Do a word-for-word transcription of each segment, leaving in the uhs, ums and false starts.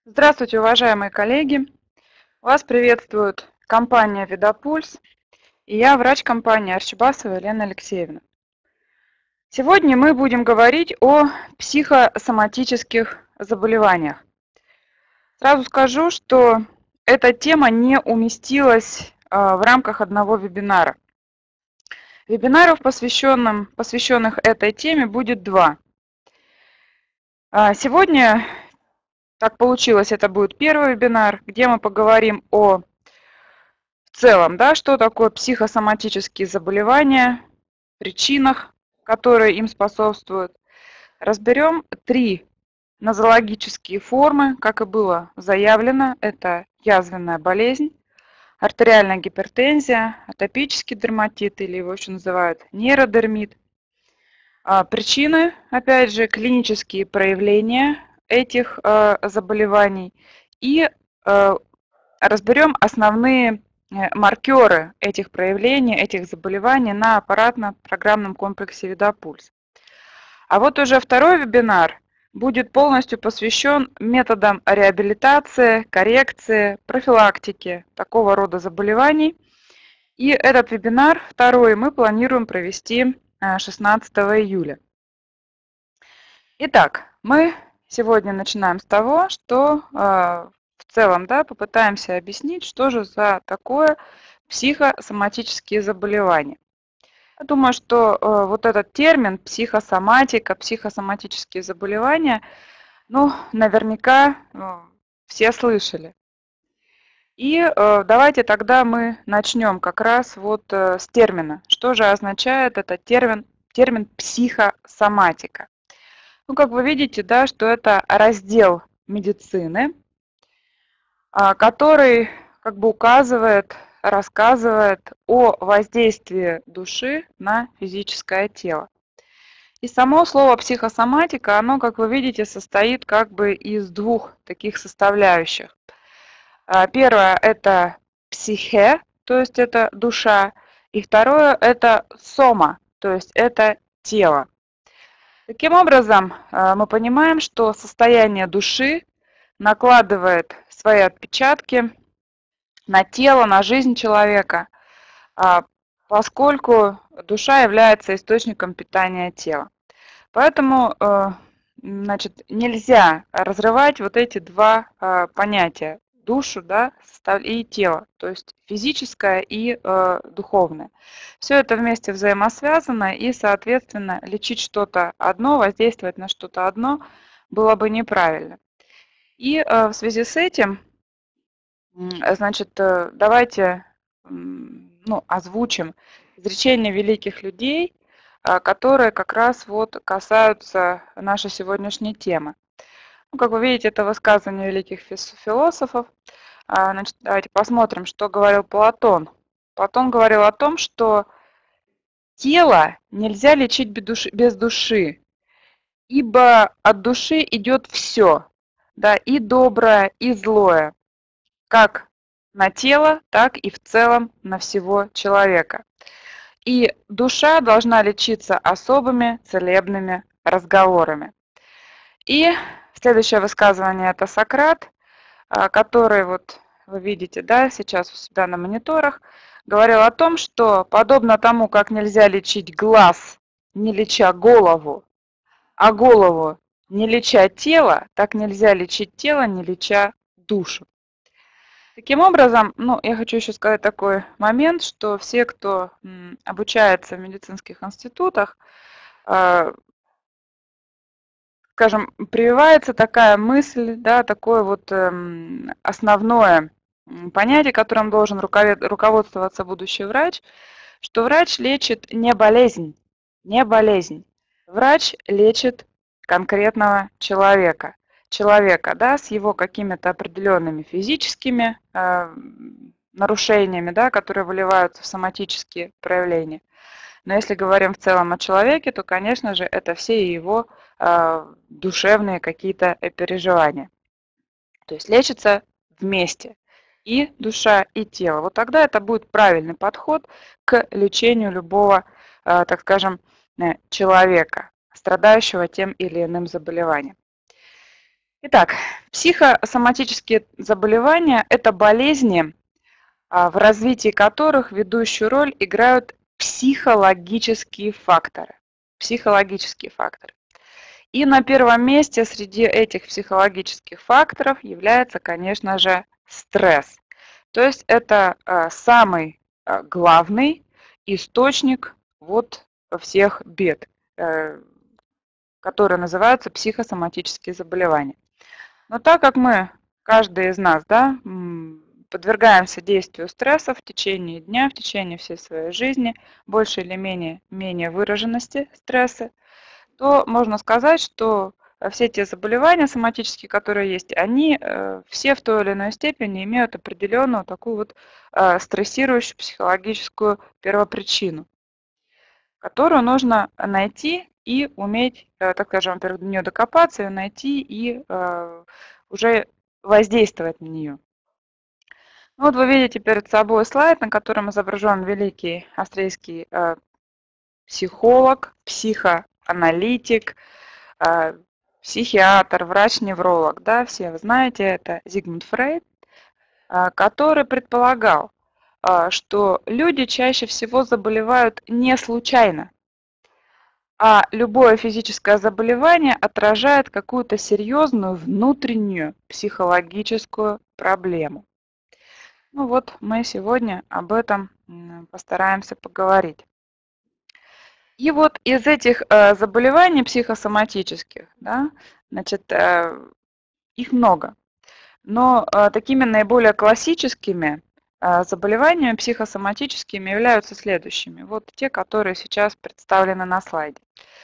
Здравствуйте, уважаемые коллеги! Вас приветствует компания «Видопульс» и я врач компании Арчибасова Елена Алексеевна. Сегодня мы будем говорить о психосоматических заболеваниях. Сразу скажу, что эта тема не уместилась в рамках одного вебинара. Вебинаров, посвященных, посвященных этой теме, будет два. Сегодня, так получилось, это будет первый вебинар, где мы поговорим о В целом, да, что такое психосоматические заболевания, причинах, которые им способствуют. Разберем три нозологические формы, как и было заявлено. Это язвенная болезнь, артериальная гипертензия, атопический дерматит, или его еще называют нейродермит. Причины, опять же, клинические проявления этих заболеваний. И разберем основные маркеры этих проявлений, этих заболеваний на аппаратно-программном комплексе Видопульс. А вот уже второй вебинар будет полностью посвящен методам реабилитации, коррекции, профилактики такого рода заболеваний. И этот вебинар, второй, мы планируем провести шестнадцатого июля. Итак, мы сегодня начинаем с того, что в целом, да, попытаемся объяснить, что же за такое психосоматические заболевания. Я думаю, что э, вот этот термин психосоматика, психосоматические заболевания, ну, наверняка э, все слышали. И э, давайте тогда мы начнем как раз вот э, с термина. Что же означает этот термин, термин психосоматика? Ну, как вы видите, да, что это раздел медицины, который как бы указывает, рассказывает о воздействии души на физическое тело. И само слово психосоматика, оно, как вы видите, состоит как бы из двух таких составляющих. Первое – это психе, то есть это душа, и второе – это сома, то есть это тело. Таким образом, мы понимаем, что состояние души накладывает свои отпечатки на тело, на жизнь человека, поскольку душа является источником питания тела. Поэтому, значит, нельзя разрывать вот эти два понятия – душу, да, и тело, то есть физическое и духовное. Все это вместе взаимосвязано, и, соответственно, лечить что-то одно, воздействовать на что-то одно было бы неправильно. И в связи с этим, значит, давайте ну, озвучим изречения великих людей, которые как раз вот касаются нашей сегодняшней темы. Ну, как вы видите, это высказывание великих философов. Значит, давайте посмотрим, что говорил Платон. Платон говорил о том, что тело нельзя лечить без души, ибо от души идет все, да, и доброе, и злое, как на тело, так и в целом на всего человека. И душа должна лечиться особыми целебными разговорами. И следующее высказывание – это Сократ, который, вот вы видите, да, сейчас у себя на мониторах, говорил о том, что подобно тому, как нельзя лечить глаз, не леча голову, а голову, не леча тело, так нельзя лечить тело, не леча душу. Таким образом, ну, я хочу еще сказать такой момент, что все, кто обучается в медицинских институтах, скажем, прививается такая мысль, да, такое вот основное понятие, которым должен руководствоваться будущий врач, что врач лечит не болезнь, не болезнь. Врач лечит конкретного человека. Человека, да, с его какими-то определенными физическими э, нарушениями, да, которые выливаются в соматические проявления. Но если говорим в целом о человеке, то, конечно же, это все его э, душевные какие-то переживания. То есть лечится вместе и душа, и тело. Вот тогда это будет правильный подход к лечению любого, э, так скажем, человека, страдающего тем или иным заболеванием. Итак, психосоматические заболевания – это болезни, в развитии которых ведущую роль играют психологические факторы. Психологические факторы. И на первом месте среди этих психологических факторов является, конечно же, стресс. То есть это самый главный источник вот всех бед, которые называются психосоматические заболевания. Но так как мы, каждый из нас, да, подвергаемся действию стресса в течение дня, в течение всей своей жизни, больше или менее, менее выраженности стресса, то можно сказать, что все те заболевания соматические, которые есть, они все в той или иной степени имеют определенную такую вот стрессирующую психологическую первопричину, которую нужно найти и уметь, так скажем, во-первых, до нее докопаться, ее найти и уже воздействовать на нее. Вот вы видите перед собой слайд, на котором изображен великий австрийский э, психолог, психоаналитик, э, психиатр, врач-невролог. Да, все вы знаете, это Зигмунд Фрейд, э, который предполагал, э, что люди чаще всего заболевают не случайно, а любое физическое заболевание отражает какую-то серьезную внутреннюю психологическую проблему. Ну вот мы сегодня об этом постараемся поговорить. И вот из этих э, заболеваний психосоматических, да, значит, э, их много. Но э, такими наиболее классическими э, заболеваниями психосоматическими являются следующими. Вот те, которые сейчас представлены на слайде.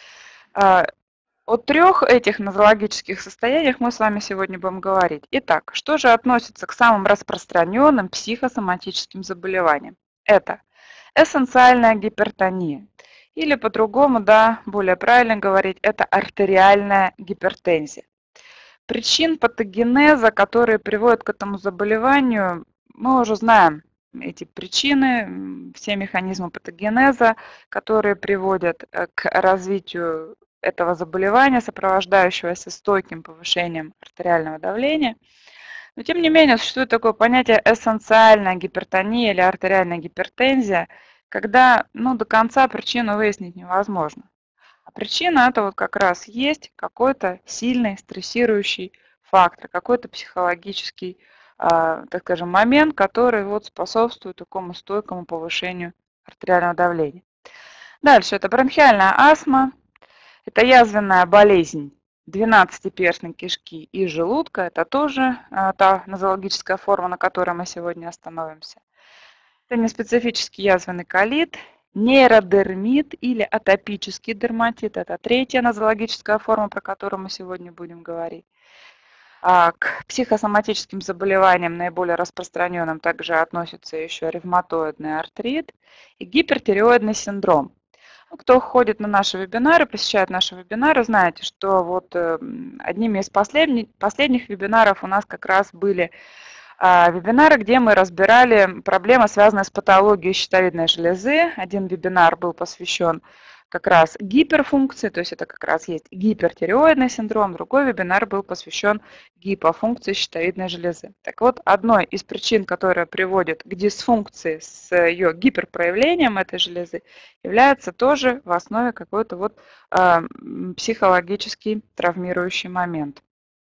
Э, О трех этих нозологических состояниях мы с вами сегодня будем говорить. Итак, что же относится к самым распространенным психосоматическим заболеваниям? Это эссенциальная гипертония, или по-другому, да, более правильно говорить, это артериальная гипертензия. Причин патогенеза, которые приводят к этому заболеванию, мы уже знаем. Эти причины, все механизмы патогенеза, которые приводят к развитию этого заболевания, сопровождающегося стойким повышением артериального давления. Но тем не менее существует такое понятие эссенциальная гипертония или артериальная гипертензия, когда ну, до конца причину выяснить невозможно. А причина это вот как раз есть какой-то сильный стрессирующий фактор, какой-то психологический, э, так скажем, момент, который вот способствует такому стойкому повышению артериального давления. Дальше это бронхиальная астма. Это язвенная болезнь двенадцатиперстной кишки и желудка. Это тоже а, та нозологическая форма, на которой мы сегодня остановимся. Это неспецифический язвенный колит, нейродермит или атопический дерматит. Это третья нозологическая форма, про которую мы сегодня будем говорить. А к психосоматическим заболеваниям наиболее распространенным также относятся еще ревматоидный артрит и гипертиреоидный синдром. Кто ходит на наши вебинары, посещает наши вебинары, знаете, что вот одними из последних, последних вебинаров у нас как раз были вебинары, где мы разбирали проблемы, связанные с патологией щитовидной железы. Один вебинар был посвящен как раз гиперфункции, то есть это как раз есть гипертиреоидный синдром, другой вебинар был посвящен гипофункции щитовидной железы. Так вот, одной из причин, которая приводит к дисфункции с ее гиперпроявлением этой железы, является тоже в основе какой-то вот э, психологический травмирующий момент.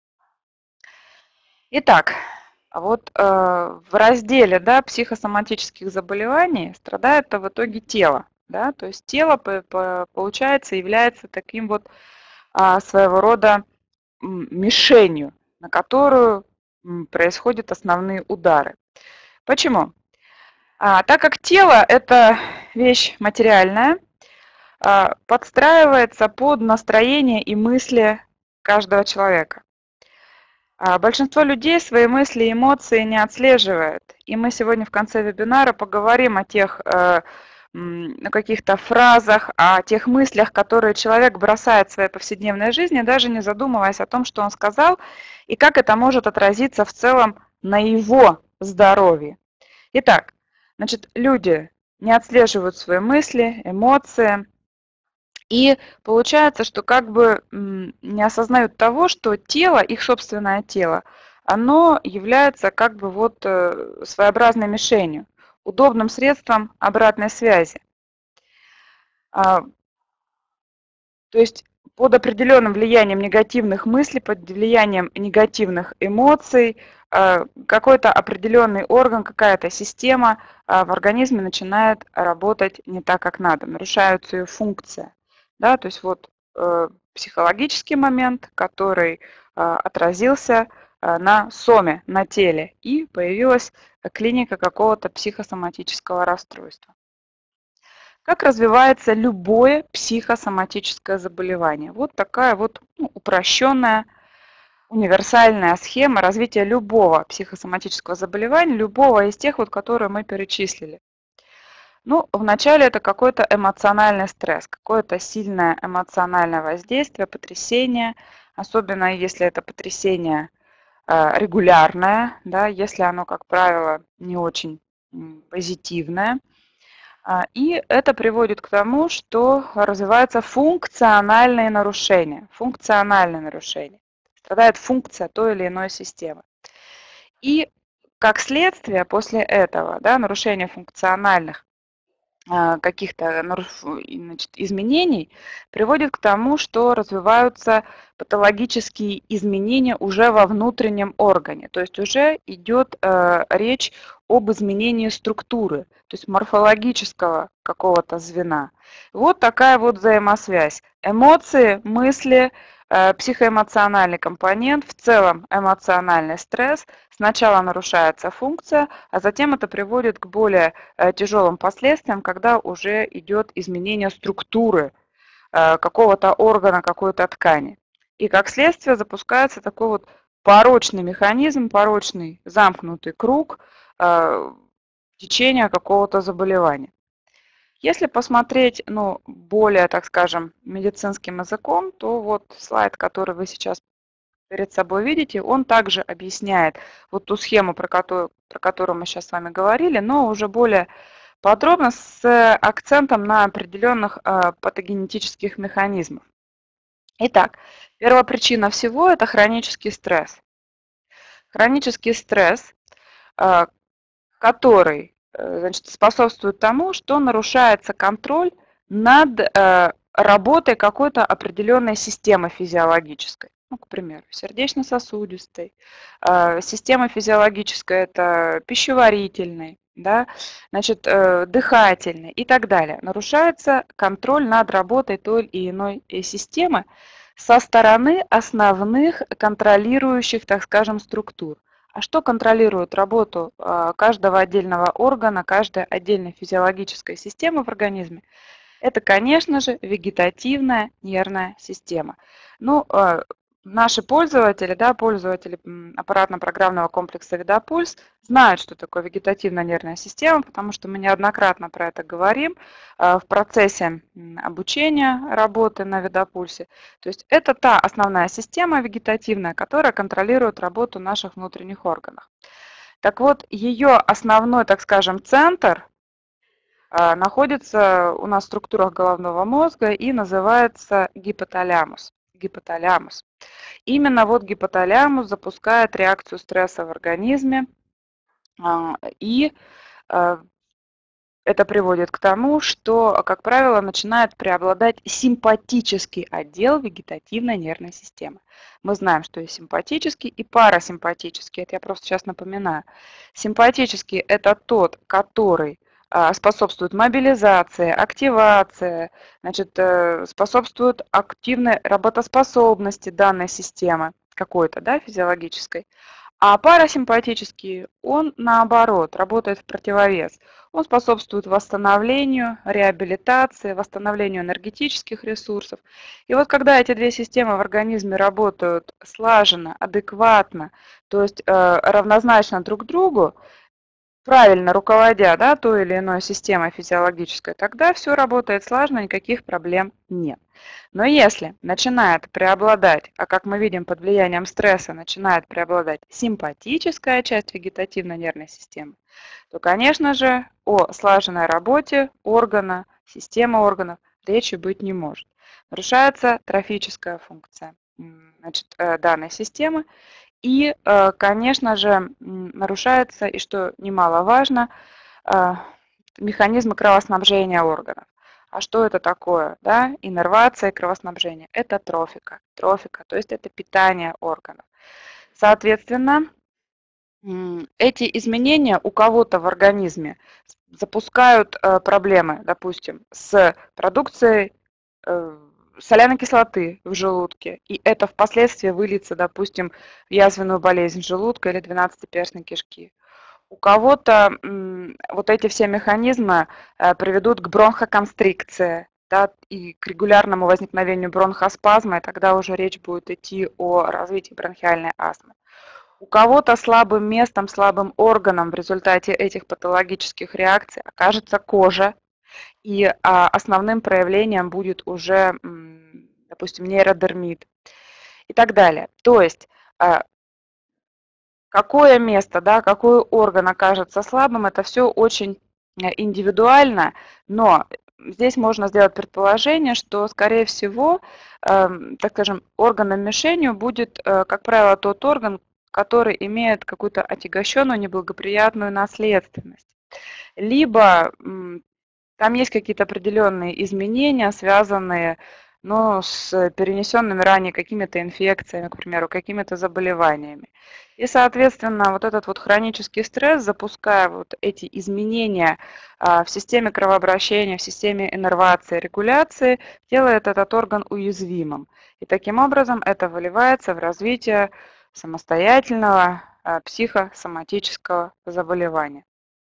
Итак, вот э, в разделе, да, психосоматических заболеваний страдает в итоге тело. Да, то есть тело, получается, является таким вот а, своего рода мишенью, на которую происходят основные удары. Почему? А, так как тело – это вещь материальная, а, подстраивается под настроение и мысли каждого человека. А, большинство людей свои мысли и эмоции не отслеживает. И мы сегодня в конце вебинара поговорим о тех о каких-то фразах, о тех мыслях, которые человек бросает в своей повседневной жизни, даже не задумываясь о том, что он сказал, и как это может отразиться в целом на его здоровье. Итак, значит, люди не отслеживают свои мысли, эмоции, И получается, что как бы не осознают того, что тело, их собственное тело, оно является как бы вот своеобразной мишенью, удобным средством обратной связи. То есть под определенным влиянием негативных мыслей, под влиянием негативных эмоций, какой-то определенный орган, какая-то система в организме начинает работать не так, как надо, нарушается ее функция. Да, то есть вот э, психологический момент, который э, отразился э, на соме, на теле, и появилась клиника какого-то психосоматического расстройства. Как развивается любое психосоматическое заболевание? Вот такая вот ну, упрощенная, универсальная схема развития любого психосоматического заболевания, любого из тех, вот, которые мы перечислили. Ну, вначале это какой-то эмоциональный стресс, какое-то сильное эмоциональное воздействие, потрясение, особенно если это потрясение э, регулярное, да, если оно, как правило, не очень позитивное. И это приводит к тому, что развиваются функциональные нарушения. Функциональные нарушения. Страдает функция той или иной системы. И как следствие после этого, да, нарушения функциональных каких-то изменений приводит к тому, что развиваются патологические изменения уже во внутреннем органе. То есть уже идет э, речь об изменении структуры, то есть морфологического какого-то звена. Вот такая вот взаимосвязь. Эмоции, мысли, э, психоэмоциональный компонент, в целом эмоциональный стресс. Сначала нарушается функция, а затем это приводит к более э, тяжелым последствиям, когда уже идет изменение структуры э, какого-то органа, какой-то ткани. И как следствие запускается такой вот порочный механизм, порочный замкнутый круг э, течения какого-то заболевания. Если посмотреть, ну, более, так скажем, медицинским языком, то вот слайд, который вы сейчас перед собой видите, он также объясняет вот ту схему, про которую, про которую мы сейчас с вами говорили, но уже более подробно с акцентом на определенных э, патогенетических механизмах. Итак, первопричина всего – это хронический стресс. Хронический стресс, э, который э, значит, способствует тому, что нарушается контроль над э, работой какой-то определенной системы физиологической. Ну, к примеру, сердечно-сосудистой, э, система физиологическая – это пищеварительной, да, значит, э, дыхательной и так далее. Нарушается контроль над работой той или иной системы со стороны основных контролирующих, так скажем, структур. А что контролирует работу каждого отдельного органа, каждой отдельной физиологической системы в организме? Это, конечно же, вегетативная нервная система. Ну, наши пользователи, да, пользователи аппаратно-программного комплекса VidaPulse знают, что такое вегетативная нервная система, потому что мы неоднократно про это говорим в процессе обучения работы на VidaPulse. То есть это та основная система вегетативная, которая контролирует работу наших внутренних органов. Так вот, ее основной, так скажем, центр находится у нас в структурах головного мозга и называется гипоталямус. Гипоталямус. Именно вот гипоталямус запускает реакцию стресса в организме, и это приводит к тому, что, как правило, начинает преобладать симпатический отдел вегетативной нервной системы. Мы знаем, что есть симпатический и парасимпатический. Это я просто сейчас напоминаю. Симпатический – это тот, который способствует мобилизации, активации, значит, способствует активной работоспособности данной системы какой-то, да, физиологической. А парасимпатический, он наоборот, работает в противовес. Он способствует восстановлению, реабилитации, восстановлению энергетических ресурсов. И вот когда эти две системы в организме работают слаженно, адекватно, то есть э, равнозначно друг другу, правильно руководя, да, той или иной системой физиологической, тогда все работает слаженно, никаких проблем нет. Но если начинает преобладать, а как мы видим под влиянием стресса начинает преобладать симпатическая часть вегетативной нервной системы, то, конечно же, о слаженной работе органа, системы органов речи быть не может. Нарушается трофическая функция, значит, данной системы. И, конечно же, нарушается, и что немаловажно, механизмы кровоснабжения органов. А что это такое? Да? Иннервация и кровоснабжение. Это трофика. Трофика, то есть это питание органов. Соответственно, эти изменения у кого-то в организме запускают проблемы, допустим, с продукцией соляной кислоты в желудке, и это впоследствии выльется, допустим, в язвенную болезнь желудка или двенадцатиперстной кишки. У кого-то вот эти все механизмы приведут к бронхоконстрикции, да, и к регулярному возникновению бронхоспазма, и тогда уже речь будет идти о развитии бронхиальной астмы. У кого-то слабым местом, слабым органом в результате этих патологических реакций окажется кожа, и основным проявлением будет уже, допустим, нейродермит и так далее. То есть какое место, да, какой орган окажется слабым, это все очень индивидуально, но здесь можно сделать предположение, что, скорее всего, так скажем, органом-мишенью будет, как правило, тот орган, который имеет какую-то отягощенную, неблагоприятную наследственность. Либо там есть какие-то определенные изменения, связанные, ну, с перенесенными ранее какими-то инфекциями, к примеру, какими-то заболеваниями. И, соответственно, вот этот вот хронический стресс, запуская вот эти изменения в системе кровообращения, в системе иннервации, регуляции, делает этот орган уязвимым. И таким образом это выливается в развитие самостоятельного психосоматического заболевания.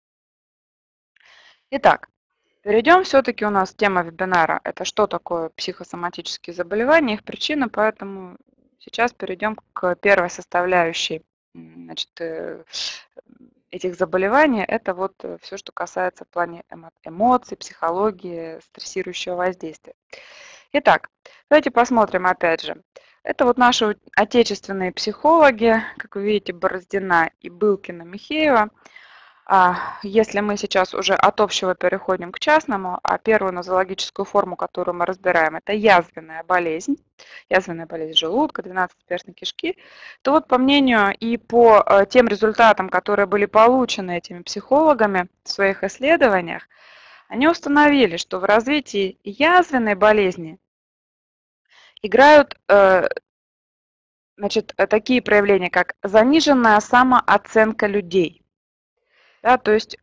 Итак, перейдем все-таки, у нас тема вебинара – это что такое психосоматические заболевания, их причины, поэтому сейчас перейдем к первой составляющей, значит, этих заболеваний. Это вот все, что касается в плане эмоций, психологии, стрессирующего воздействия. Итак, давайте посмотрим опять же. Это вот наши отечественные психологи, как вы видите, Бороздина и Былкина, Михеева. Если мы сейчас уже от общего переходим к частному, а первую нозологическую форму, которую мы разбираем, это язвенная болезнь, язвенная болезнь желудка, двенадцатиперстной кишки, то вот по мнению и по тем результатам, которые были получены этими психологами в своих исследованиях, они установили, что в развитии язвенной болезни играют, значит, такие проявления, как заниженная самооценка людей. Да, то есть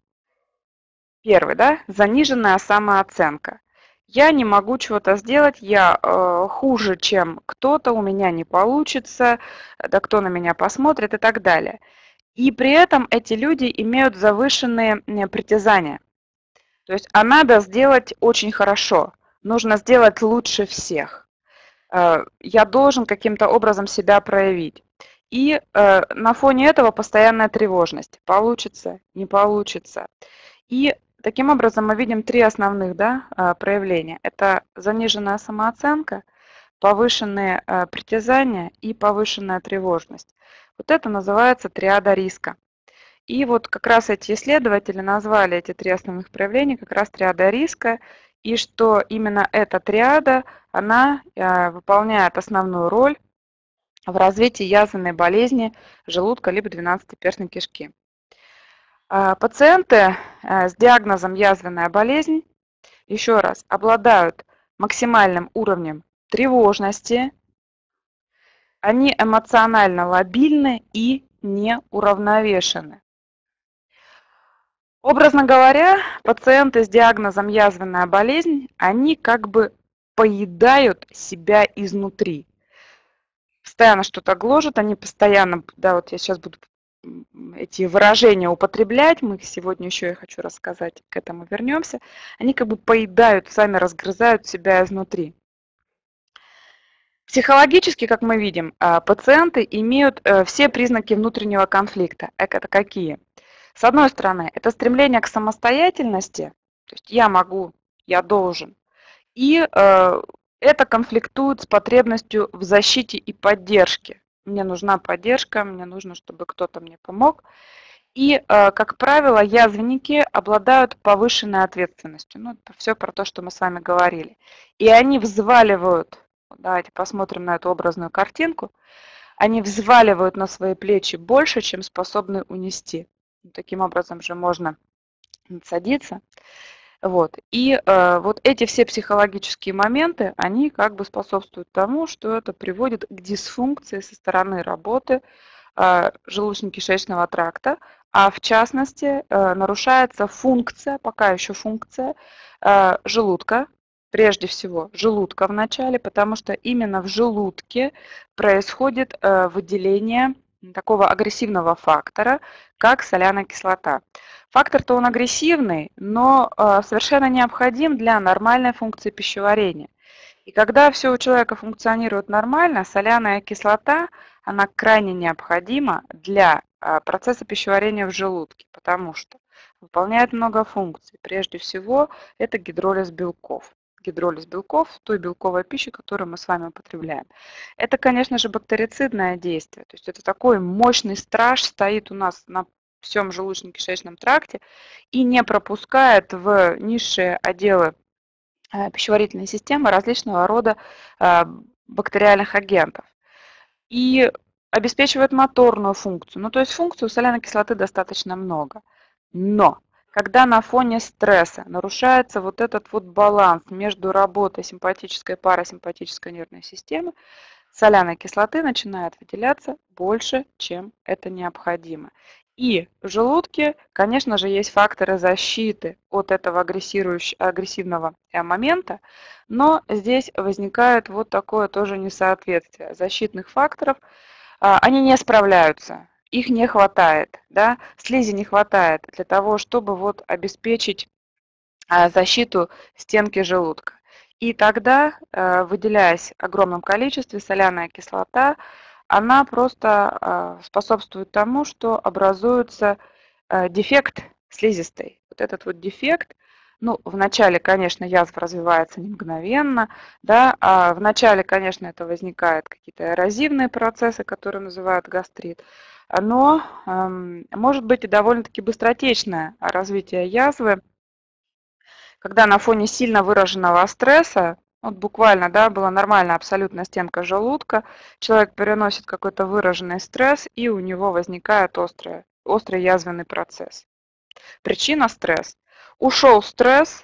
первый, да, заниженная самооценка. Я не могу чего-то сделать, я э, хуже, чем кто-то, у меня не получится, да кто на меня посмотрит и так далее. И при этом эти люди имеют завышенные притязания. То есть а надо сделать очень хорошо, нужно сделать лучше всех. Э, я должен каким-то образом себя проявить. И э, на фоне этого постоянная тревожность. Получится, не получится. И таким образом мы видим три основных, да, проявления. Это заниженная самооценка, повышенные притязания и повышенная тревожность. Вот это называется триада риска. И вот как раз эти исследователи назвали эти три основных проявления как раз триада риска, и что именно эта триада, она выполняет основную роль в развитии язвенной болезни желудка либо двенадцатиперстной кишки. Пациенты с диагнозом язвенная болезнь, еще раз, обладают максимальным уровнем тревожности, они эмоционально лобильны и неуравновешены. Образно говоря, пациенты с диагнозом язвенная болезнь, они как бы поедают себя изнутри. Постоянно что-то гложет, они постоянно, да, вот я сейчас буду эти выражения употреблять, мы сегодня еще я хочу рассказать, к этому вернемся, они как бы поедают, сами разгрызают себя изнутри. Психологически, как мы видим, пациенты имеют все признаки внутреннего конфликта. Это какие? С одной стороны, это стремление к самостоятельности, то есть я могу, я должен, и это конфликтует с потребностью в защите и поддержке. Мне нужна поддержка, мне нужно, чтобы кто-то мне помог. И, как правило, язвенники обладают повышенной ответственностью. Ну, это все про то, что мы с вами говорили. И они взваливают, давайте посмотрим на эту образную картинку, они взваливают на свои плечи больше, чем способны унести. Таким образом же можно садиться. Вот. И э, вот эти все психологические моменты, они как бы способствуют тому, что это приводит к дисфункции со стороны работы э, желудочно-кишечного тракта, а в частности э, нарушается функция, пока еще функция э, желудка, прежде всего желудка в начале, потому что именно в желудке происходит э, выделение такого агрессивного фактора, как соляная кислота. Фактор-то он агрессивный, но э, совершенно необходим для нормальной функции пищеварения. И когда все у человека функционирует нормально, соляная кислота, она крайне необходима для э, процесса пищеварения в желудке, потому что выполняет много функций. Прежде всего, это гидролиз белков. Гидролиз белков той белковой пищи, которую мы с вами употребляем. Это, конечно же, бактерицидное действие. То есть это такой мощный страж стоит у нас на всем желудочно-кишечном тракте и не пропускает в низшие отделы пищеварительной системы различного рода бактериальных агентов. И обеспечивает моторную функцию. Ну, то есть функцию соляной кислоты достаточно много. Но когда на фоне стресса нарушается вот этот вот баланс между работой симпатической и парасимпатической нервной системы, соляной кислоты начинает выделяться больше, чем это необходимо. И в желудке, конечно же, есть факторы защиты от этого агрессивного момента, но здесь возникает вот такое тоже несоответствие защитных факторов. Они не справляются, их не хватает, да? Слизи не хватает для того, чтобы вот обеспечить защиту стенки желудка. И тогда, выделяясь в огромном количестве, соляная кислота, она просто способствует тому, что образуется дефект слизистой. Вот этот вот дефект, ну, вначале, конечно, язва развивается не мгновенно, да, а вначале, конечно, это возникают какие-то эрозивные процессы, которые называют гастрит, но может быть и довольно-таки быстротечное развитие язвы, когда на фоне сильно выраженного стресса, вот буквально, да, была нормальная абсолютно стенка желудка, человек переносит какой-то выраженный стресс, и у него возникает острый, острый язвенный процесс. Причина – стресс. Ушел стресс,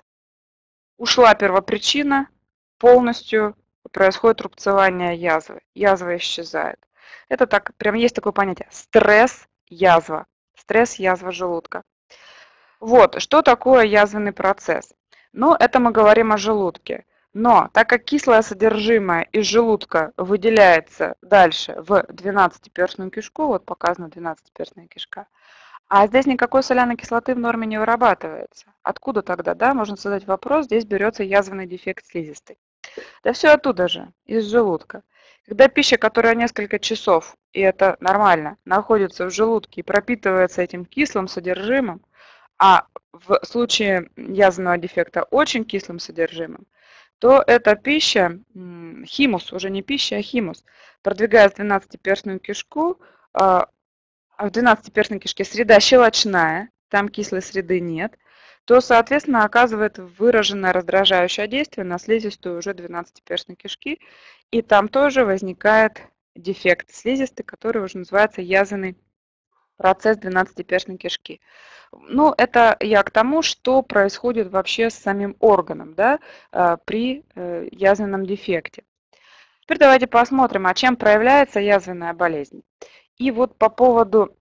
ушла первопричина, полностью происходит рубцевание язвы. Язва исчезает. Это так, прям есть такое понятие – стресс-язва. Стресс-язва желудка. Вот, что такое язвенный процесс? Ну, это мы говорим о желудке. Но так как кислое содержимое из желудка выделяется дальше в двенадцатиперстную кишку, вот показана двенадцатиперстная кишка, а здесь никакой соляной кислоты в норме не вырабатывается. Откуда тогда, да, можно задать вопрос, здесь берется язвенный дефект слизистой. Да все оттуда же, из желудка. Когда пища, которая несколько часов, и это нормально, находится в желудке и пропитывается этим кислым содержимым, а в случае язвенного дефекта очень кислым содержимым, то эта пища, химус, уже не пища, а химус, продвигает в двенадцатиперстную кишку, а в двенадцатиперстной кишке среда щелочная, там кислой среды нет, то, соответственно, оказывает выраженное раздражающее действие на слизистую уже двенадцатиперстной кишки, и там тоже возникает дефект слизистой, который уже называется язвенный процесс двенадцатиперстной кишки. Ну, это я к тому, что происходит вообще с самим органом, да, при язвенном дефекте. Теперь давайте посмотрим, а чем проявляется язвенная болезнь. И вот по поводу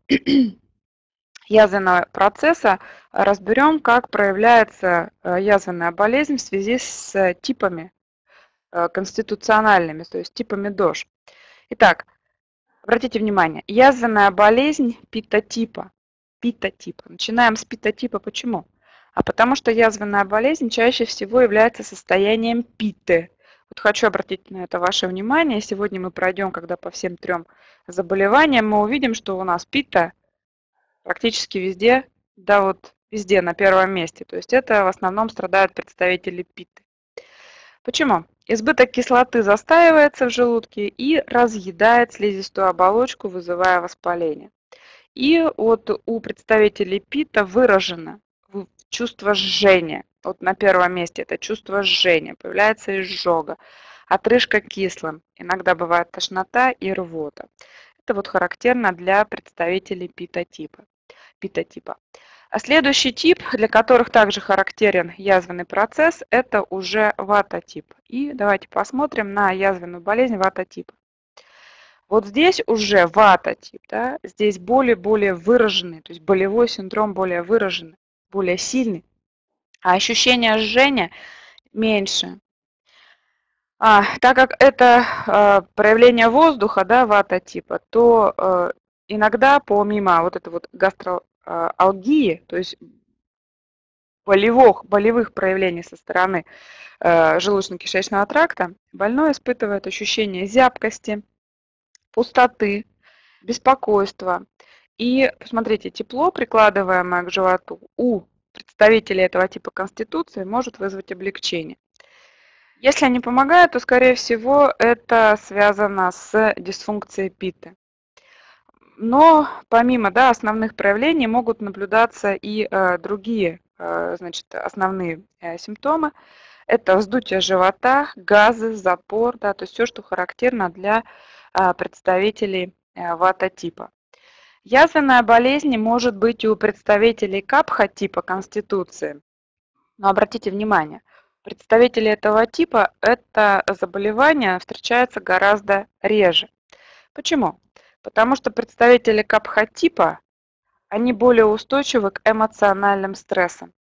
язвенного процесса разберем, как проявляется язвенная болезнь в связи с типами конституциональными, то есть типами ДОЖ. Итак, обратите внимание, язвенная болезнь питотипа. Питотипа. Начинаем с питотипа. Почему? А потому что язвенная болезнь чаще всего является состоянием питы. Вот хочу обратить на это ваше внимание. Сегодня мы пройдем, когда по всем трем заболеваниям, мы увидим, что у нас пита практически везде, да вот везде на первом месте. То есть это в основном страдают представители питы. Почему? Избыток кислоты застаивается в желудке и разъедает слизистую оболочку, вызывая воспаление. И вот у представителей пита выражено чувство жжения. Вот на первом месте это чувство жжения, появляется изжога, отрыжка кислым, иногда бывает тошнота и рвота. Это вот характерно для представителей пита-типа. пита-типа. А следующий тип, для которых также характерен язвенный процесс, это уже вата-тип. И давайте посмотрим на язвенную болезнь вата-типа. Вот здесь уже вата-тип, да, здесь более-более выраженный, то есть болевой синдром более выраженный, более сильный, а ощущение жжения меньше. А, так как это э, проявление воздуха, да, вата-типа, то э, иногда помимо вот этой вот гастроалгии, то есть болевых, болевых проявлений со стороны э, желудочно-кишечного тракта, больной испытывает ощущение зябкости, пустоты, беспокойства. И посмотрите, тепло, прикладываемое к животу, у представителей этого типа конституции может вызвать облегчение. Если не помогает, то, скорее всего, это связано с дисфункцией питы. Но помимо, да, основных проявлений могут наблюдаться и э, другие, э, значит, основные э, симптомы. Это вздутие живота, газы, запор, да, то есть все, что характерно для э, представителей э, вата-типа. Язвенная болезнь может быть у представителей капха-типа конституции. Но обратите внимание, представители этого типа это заболевание встречается гораздо реже. Почему? Потому что представители капха-типа, они более устойчивы к эмоциональным стрессам.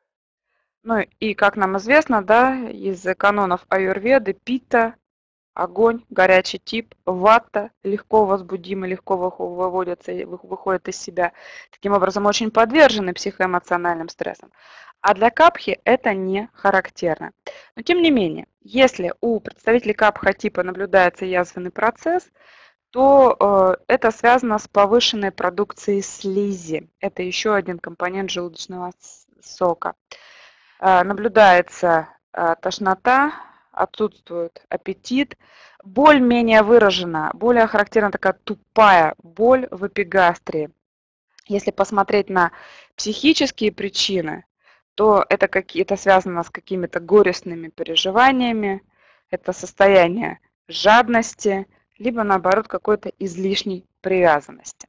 Ну и, как нам известно, да, из канонов аюрведы, пита, огонь, горячий тип, вата, легко возбудимый, легко выводятся, выходят из себя. Таким образом, очень подвержены психоэмоциональным стрессам. А для капхи это не характерно. Но тем не менее, если у представителей капха-типа наблюдается язвенный процесс, то э, это связано с повышенной продукцией слизи. Это еще один компонент желудочного сока. Э, наблюдается э, тошнота, отсутствует аппетит, боль менее выражена, более характерна такая тупая боль в эпигастрии. Если посмотреть на психические причины, то это, какие, это связано с какими-то горестными переживаниями, это состояние жадности, либо наоборот какой-то излишней привязанности.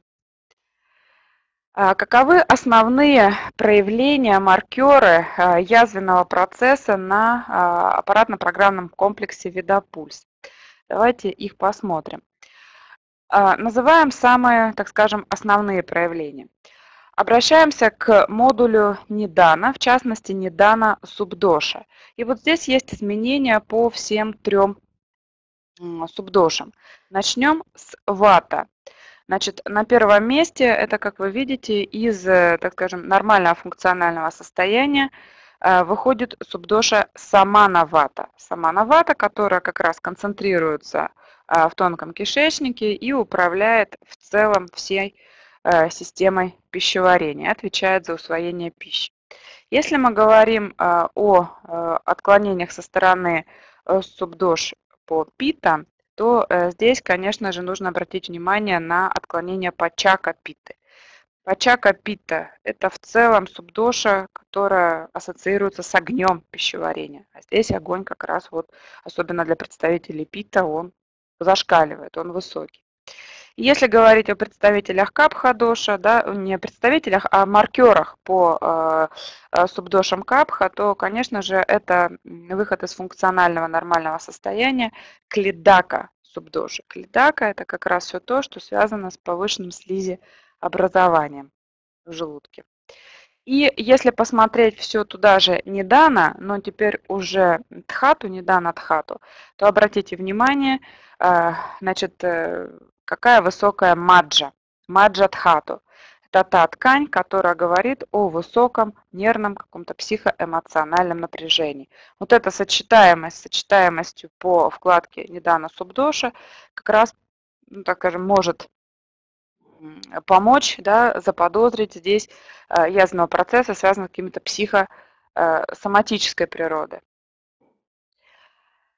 Каковы основные проявления, маркеры язвенного процесса на аппаратно-программном комплексе Видопульс? Давайте их посмотрим. Называем самые, так скажем, основные проявления. Обращаемся к модулю Нидана, в частности Нидана Субдоша. И вот здесь есть изменения по всем трем субдошам. Начнем с вата. Значит, на первом месте это, как вы видите, из, так скажем, нормального функционального состояния выходит субдоша самана-вата. Самана-вата, которая как раз концентрируется в тонком кишечнике и управляет в целом всей системой пищеварения, отвечает за усвоение пищи. Если мы говорим о отклонениях со стороны субдош по пита, то здесь, конечно же, нужно обратить внимание на отклонение пачака питы. Пачака пита – это в целом субдоша, которая ассоциируется с огнем пищеварения. А здесь огонь как раз, вот, особенно для представителей пита, он зашкаливает, он высокий. Если говорить о представителях капха-доша, да, не представителях, а маркерах по э, субдошам капха, то, конечно же, это выход из функционального нормального состояния клидака субдоши. Клидака – это как раз все то, что связано с повышенным слизеобразованием в желудке. И если посмотреть все туда же Нидана, но теперь уже Дхату, Нидана Дхату, то обратите внимание, э, значит, э, какая высокая маджа, маджа Дхату. Это та ткань, которая говорит о высоком нервном каком-то психоэмоциональном напряжении. Вот эта сочетаемость с сочетаемостью по вкладке Нидана Субдоша как раз, ну, так скажем, может помочь, да, заподозрить здесь язвенного процесса, связанного с какими-то психосоматической природы.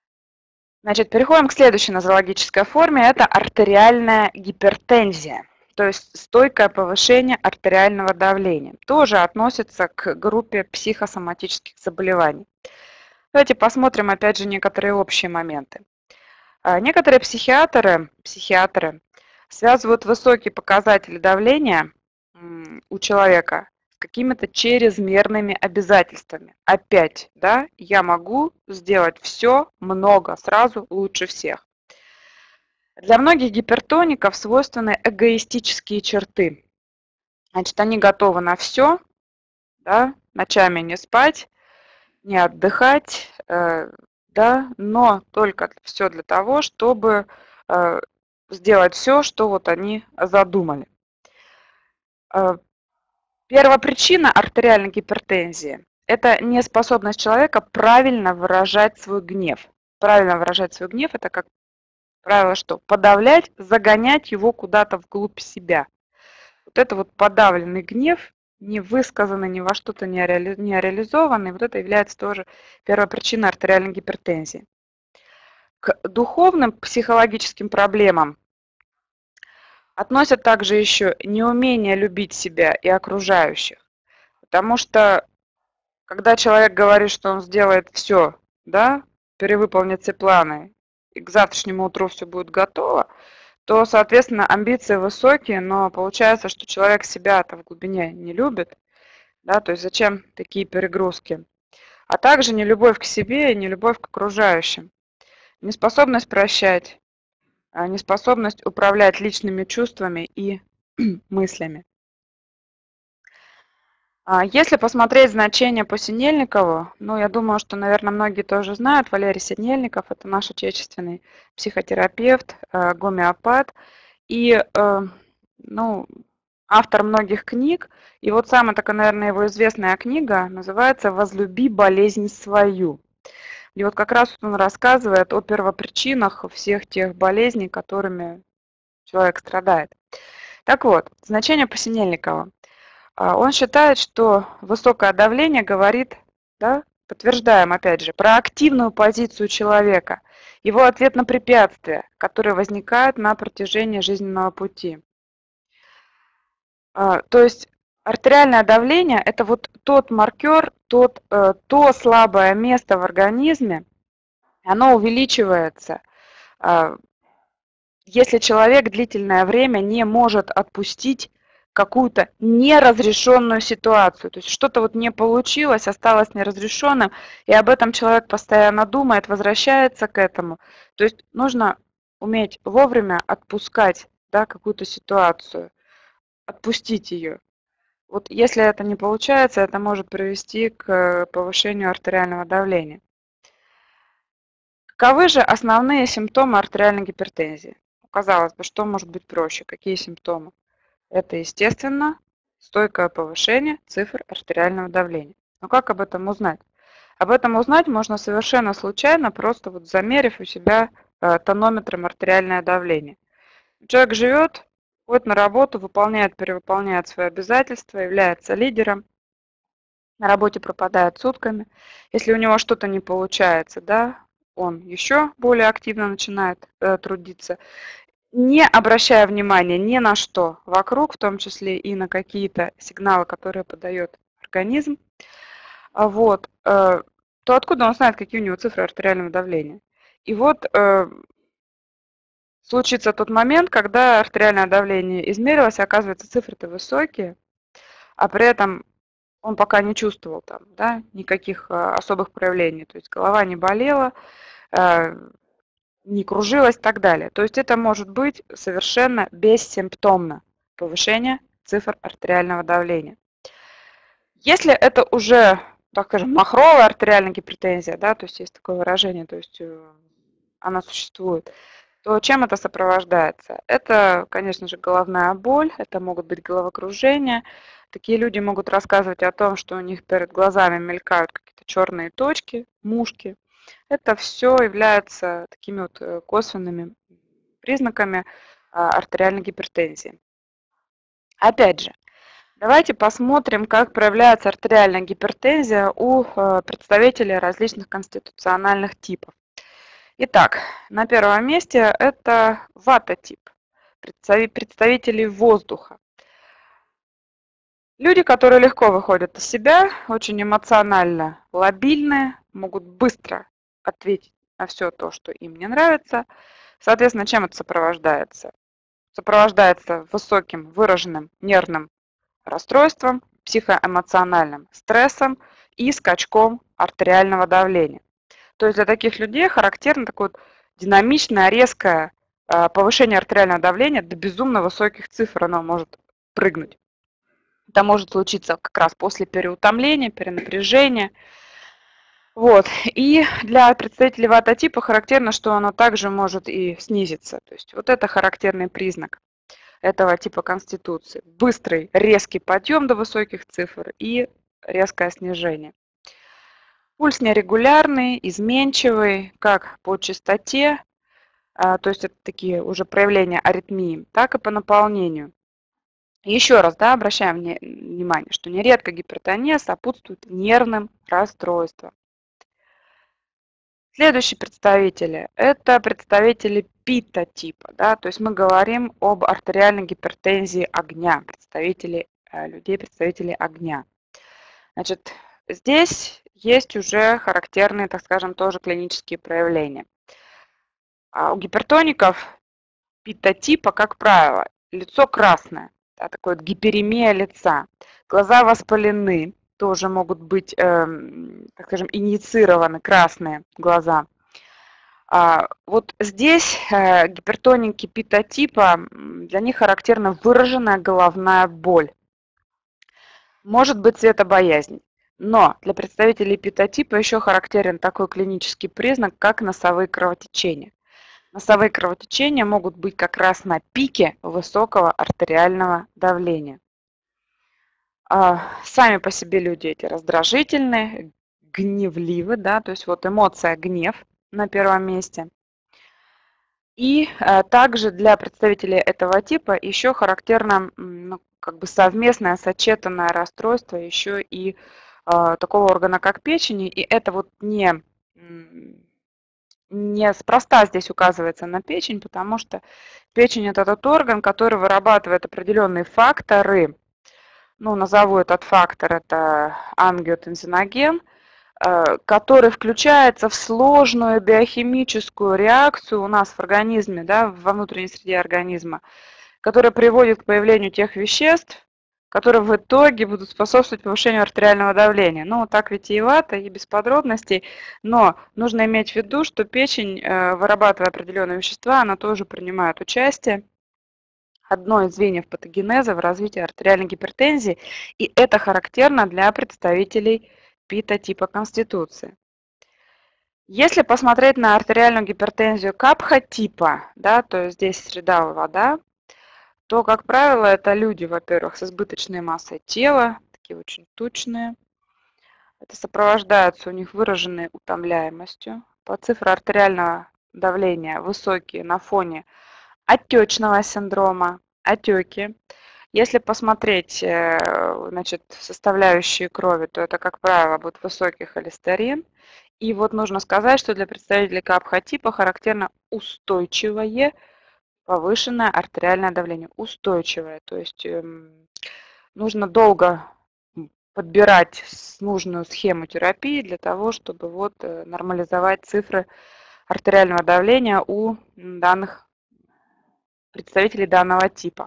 Значит, переходим к следующей нозологической форме, это артериальная гипертензия. то есть стойкое повышение артериального давления, тоже относится к группе психосоматических заболеваний. Давайте посмотрим опять же некоторые общие моменты. Некоторые психиатры, психиатры связывают высокие показатели давления у человека с какими-то чрезмерными обязательствами. Опять, да, я могу сделать все, много, сразу, лучше всех. Для многих гипертоников свойственны эгоистические черты. Значит, они готовы на все, да, ночами не спать, не отдыхать, э, да, но только все для того, чтобы э, сделать все, что вот они задумали. Э, первопричина артериальной гипертензии – это неспособность человека правильно выражать свой гнев. Правильно выражать свой гнев – это, как правило, что? Подавлять, загонять его куда-то вглубь себя. Вот это вот подавленный гнев, не высказанный, ни во что-то не реализованный, вот это является тоже первопричиной артериальной гипертензии. К духовным психологическим проблемам относят также еще неумение любить себя и окружающих. Потому что, когда человек говорит, что он сделает все, да, перевыполнит все планы, и к завтрашнему утру все будет готово, то, соответственно, амбиции высокие, но получается, что человек себя-то в глубине не любит, да, то есть зачем такие перегрузки? А также нелюбовь к себе и нелюбовь к окружающим. Неспособность прощать, неспособность управлять личными чувствами и мыслями. Если посмотреть значение по Синельникову, ну, я думаю, что, наверное, многие тоже знают, Валерий Синельников – это наш отечественный психотерапевт, гомеопат и, ну, автор многих книг. И вот самая такая, наверное, его известная книга называется «Возлюби болезнь свою». И вот как раз он рассказывает о первопричинах всех тех болезней, которыми человек страдает. Так вот, значение по Синельникову. Он считает, что высокое давление говорит, да, подтверждаем опять же, про активную позицию человека, его ответ на препятствия, которые возникают на протяжении жизненного пути. То есть артериальное давление – это вот тот маркер, тот, то слабое место в организме, оно увеличивается, если человек длительное время не может отпустить какую-то неразрешенную ситуацию. То есть что-то вот не получилось, осталось неразрешенным, и об этом человек постоянно думает, возвращается к этому. То есть нужно уметь вовремя отпускать, да, какую-то ситуацию, отпустить ее. Вот если это не получается, это может привести к повышению артериального давления. Каковы же основные симптомы артериальной гипертензии? Казалось бы, что может быть проще? Какие симптомы? Это, естественно, стойкое повышение цифр артериального давления. Но как об этом узнать? Об этом узнать можно совершенно случайно, просто вот замерив у себя тонометром артериальное давление. Человек живет, ходит на работу, выполняет, перевыполняет свои обязательства, является лидером, на работе пропадает сутками. Если у него что-то не получается, да, он еще более активно начинает э, трудиться, не обращая внимания ни на что вокруг, в том числе и на какие-то сигналы, которые подает организм, вот, э, то откуда он знает, какие у него цифры артериального давления? И вот э, случится тот момент, когда артериальное давление измерилось, и оказывается, цифры-то высокие, а при этом он пока не чувствовал там, да, никаких особых проявлений, то есть голова не болела, не кружилась и так далее. То есть это может быть совершенно бессимптомно повышение цифр артериального давления. Если это уже, так скажем, махровая артериальная гипертензия, да, то есть есть такое выражение, то есть она существует, то чем это сопровождается? Это, конечно же, головная боль, это могут быть головокружения. Такие люди могут рассказывать о том, что у них перед глазами мелькают какие-то черные точки, мушки. Это все является такими вот косвенными признаками артериальной гипертензии. Опять же, давайте посмотрим, как проявляется артериальная гипертензия у представителей различных конституциональных типов. Итак, на первом месте это вата-тип. представителей воздуха. Люди, которые легко выходят из себя, очень эмоционально лобильные, могут быстро ответить на все то, что им не нравится. Соответственно, чем это сопровождается? Сопровождается высоким выраженным нервным расстройством, психоэмоциональным стрессом и скачком артериального давления. То есть для таких людей характерно такое вот динамичное, резкое повышение артериального давления до безумно высоких цифр оно может прыгнуть. Это может случиться как раз после переутомления, перенапряжения. Вот. И для представителей вата-типа характерно, что оно также может и снизиться. То есть вот это характерный признак этого типа конституции. Быстрый, резкий подъем до высоких цифр и резкое снижение. Пульс нерегулярный, изменчивый, как по частоте, то есть это такие уже проявления аритмии, так и по наполнению. Еще раз, да, обращаем внимание, что нередко гипертония сопутствует нервным расстройствам. Следующие представители – это представители пита-типа, да, то есть мы говорим об артериальной гипертензии огня, представители людей, представители огня. Значит, здесь есть уже характерные, так скажем, тоже клинические проявления. А у гипертоников пита-типа, как правило, лицо красное, да, такое вот гиперемия лица, глаза воспалены, тоже могут быть, э, так скажем, инициированы красные глаза. А вот здесь э, гипертоники пита-типа, для них характерна выраженная головная боль. Может быть цветобоязнь. Но для представителей пита-типа еще характерен такой клинический признак, как носовые кровотечения. Носовые кровотечения могут быть как раз на пике высокого артериального давления. Сами по себе люди эти раздражительные, гневливы, да, то есть вот эмоция гнев на первом месте. И также для представителей этого типа еще характерно, ну, как бы совместное сочетанное расстройство еще и э, такого органа, как печени, и это вот не, неспроста здесь указывается на печень, потому что печень – это тот орган, который вырабатывает определенные факторы. Ну, назову этот фактор, это ангиотензиноген, который включается в сложную биохимическую реакцию у нас в организме, да, во внутренней среде организма, которая приводит к появлению тех веществ, которые в итоге будут способствовать повышению артериального давления. Ну, так витиевато и без подробностей, но нужно иметь в виду, что печень, вырабатывая определенные вещества, она тоже принимает участие. Одно из звеньев патогенеза в развитии артериальной гипертензии, и это характерно для представителей пита-типа конституции. Если посмотреть на артериальную гипертензию капха-типа, да, то есть здесь среда вода, то, как правило, это люди, во-первых, с избыточной массой тела, такие очень тучные. Это сопровождается у них выраженной утомляемостью. По цифре артериального давления высокие на фоне отечного синдрома, отеки. Если посмотреть, значит, составляющие крови, то это, как правило, будет высокий холестерин. И вот нужно сказать, что для представителей капха-типа характерно устойчивое повышенное артериальное давление. Устойчивое, то есть нужно долго подбирать нужную схему терапии для того, чтобы вот нормализовать цифры артериального давления у данных представителей данного типа.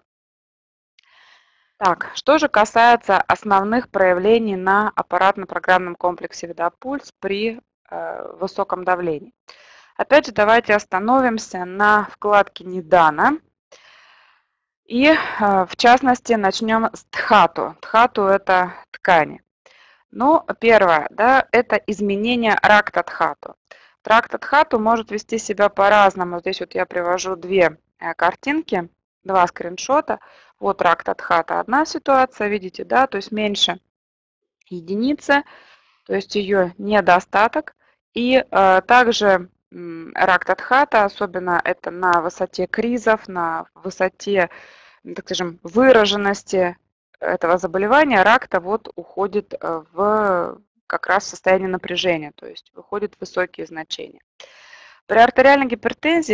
Так, что же касается основных проявлений на аппаратно-программном комплексе Видопульс при э, высоком давлении. Опять же, давайте остановимся на вкладке Нидана. И э, в частности начнем с Дхату. Дхату – это ткани. Ну, первое, да, это изменение ракта Дхату. Ракта Дхату может вести себя по-разному. Здесь вот я привожу две картинки, два скриншота. Вот ракта Дхата одна ситуация, видите, да, то есть меньше единицы, то есть ее недостаток. И э, также э, ракта Дхата, особенно это на высоте кризов, на высоте, так скажем, выраженности этого заболевания, ракта вот уходит в как раз состояние напряжения, то есть выходят высокие значения. При артериальной гипертензии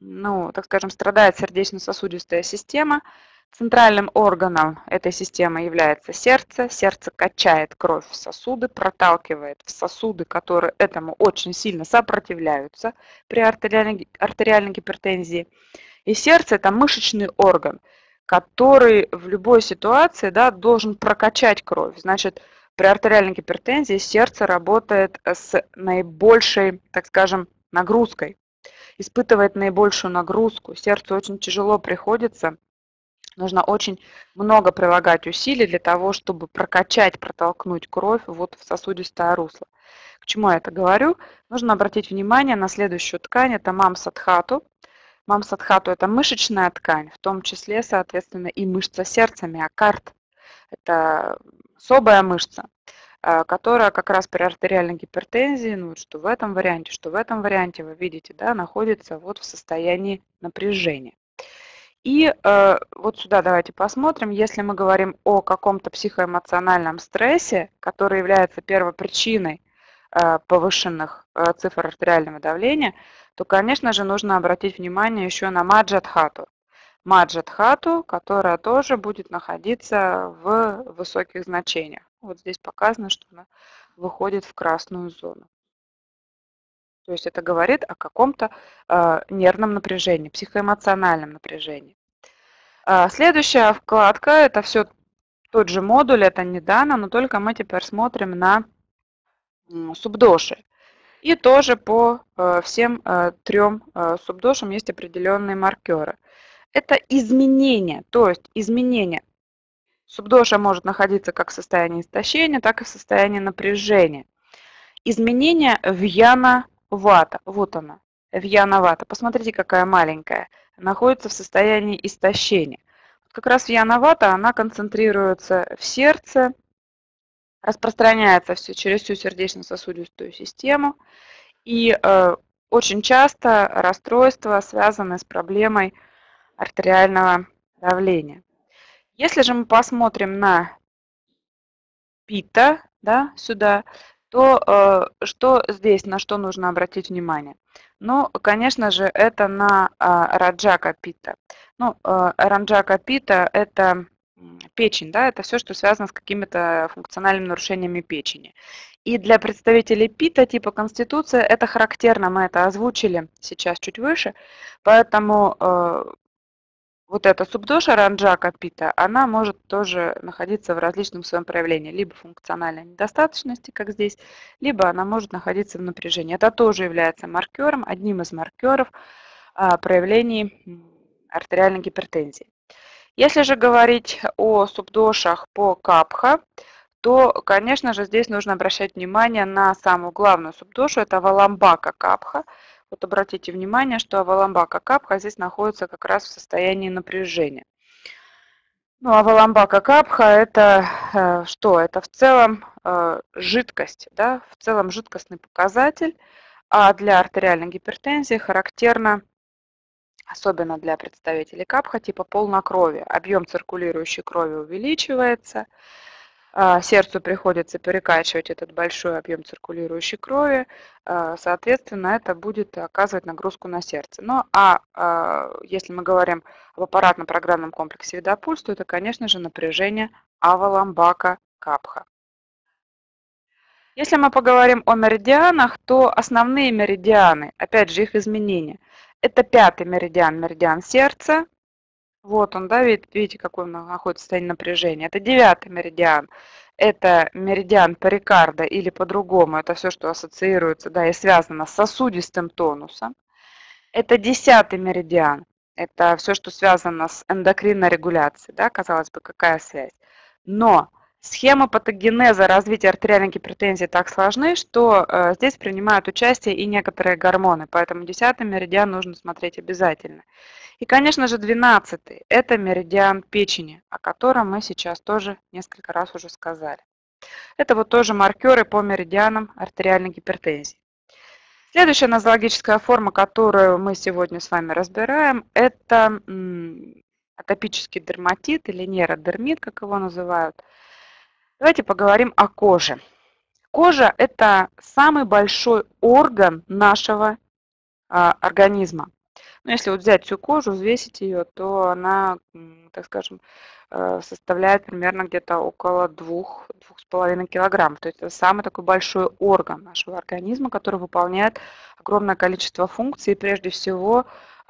ну, так скажем, страдает сердечно-сосудистая система. Центральным органом этой системы является сердце. Сердце качает кровь в сосуды, проталкивает в сосуды, которые этому очень сильно сопротивляются при артериальной, артериальной гипертензии. И сердце – это мышечный орган, который в любой ситуации, да, должен прокачать кровь. Значит, при артериальной гипертензии сердце работает с наибольшей, так скажем, нагрузкой, испытывает наибольшую нагрузку. Сердцу очень тяжело приходится. Нужно очень много прилагать усилий для того, чтобы прокачать, протолкнуть кровь вот в сосудистое русло. К чему я это говорю? Нужно обратить внимание на следующую ткань, это мамсадхату. Мамсадхату – это мышечная ткань, в том числе, соответственно, и мышца сердца, миокард. Это особая мышца, которая как раз при артериальной гипертензии, ну, что в этом варианте, что в этом варианте, вы видите, да, находится вот в состоянии напряжения. И э, вот сюда давайте посмотрим, если мы говорим о каком-то психоэмоциональном стрессе, который является первопричиной э, повышенных э, цифр артериального давления, то, конечно же, нужно обратить внимание еще на маджадхату. Маджадхату, которая тоже будет находиться в высоких значениях. Вот здесь показано, что она выходит в красную зону. То есть это говорит о каком-то э, нервном напряжении, психоэмоциональном напряжении. Э, следующая вкладка – это все тот же модуль, это Нидана, но только мы теперь смотрим на э, субдоши. И тоже по э, всем э, трем э, субдошам есть определенные маркеры. Это изменения, то есть изменения. Субдоша может находиться как в состоянии истощения, так и в состоянии напряжения. Изменения вьяна вата, вот она, вьяна вата. Посмотрите, какая маленькая, находится в состоянии истощения. Как раз вьяна вата, она концентрируется в сердце, распространяется все через всю сердечно-сосудистую систему. И э, очень часто расстройства связаны с проблемой артериального давления. Если же мы посмотрим на пита, да, сюда, то э, что здесь, на что нужно обратить внимание? Ну, конечно же, это на э, раджака пита. Ну, э, раджака пита – это печень, да, это все, что связано с какими-то функциональными нарушениями печени. И для представителей пита типа конституция это характерно, мы это озвучили сейчас чуть выше, поэтому э, вот эта субдоша раджака пита, она может тоже находиться в различном своем проявлении, либо функциональной недостаточности, как здесь, либо она может находиться в напряжении. Это тоже является маркером, одним из маркеров а, проявлений артериальной гипертензии. Если же говорить о субдошах по капха, то, конечно же, здесь нужно обращать внимание на самую главную субдошу, это аваламбака капха. Вот обратите внимание, что аваламбака капха здесь находится как раз в состоянии напряжения. Ну, аваламбака капха это э, что? Это в целом э, жидкость, да? В целом жидкостный показатель, а для артериальной гипертензии характерно, особенно для представителей капха, типа полнокровия. Объем циркулирующей крови увеличивается, сердцу приходится перекачивать этот большой объем циркулирующей крови, соответственно, это будет оказывать нагрузку на сердце. Ну, а если мы говорим об аппаратно-программном комплексе Видопульс, то это, конечно же, напряжение аваламбака капха. Если мы поговорим о меридианах, то основные меридианы, опять же, их изменения, это пятый меридиан, меридиан сердца. Вот он, да, видите, какой он находится в состоянии напряжения. Это девятый меридиан. Это меридиан перикарда или по-другому. Это все, что ассоциируется, да, и связано с сосудистым тонусом. Это десятый меридиан. Это все, что связано с эндокринной регуляцией, да, казалось бы, какая связь. Но схемы патогенеза развития артериальной гипертензии так сложны, что э, здесь принимают участие и некоторые гормоны, поэтому десятый меридиан нужно смотреть обязательно. И, конечно же, двенадцатый – это меридиан печени, о котором мы сейчас тоже несколько раз уже сказали. Это вот тоже маркеры по меридианам артериальной гипертензии. Следующая нозологическая форма, которую мы сегодня с вами разбираем, это атопический дерматит или нейродермит, как его называют. Давайте поговорим о коже. Кожа – это самый большой орган нашего а, организма. Ну, если вот взять всю кожу, взвесить ее, то она, так скажем, составляет примерно где-то около двух-двух с половиной килограмм. То есть это самый такой большой орган нашего организма, который выполняет огромное количество функций и прежде всего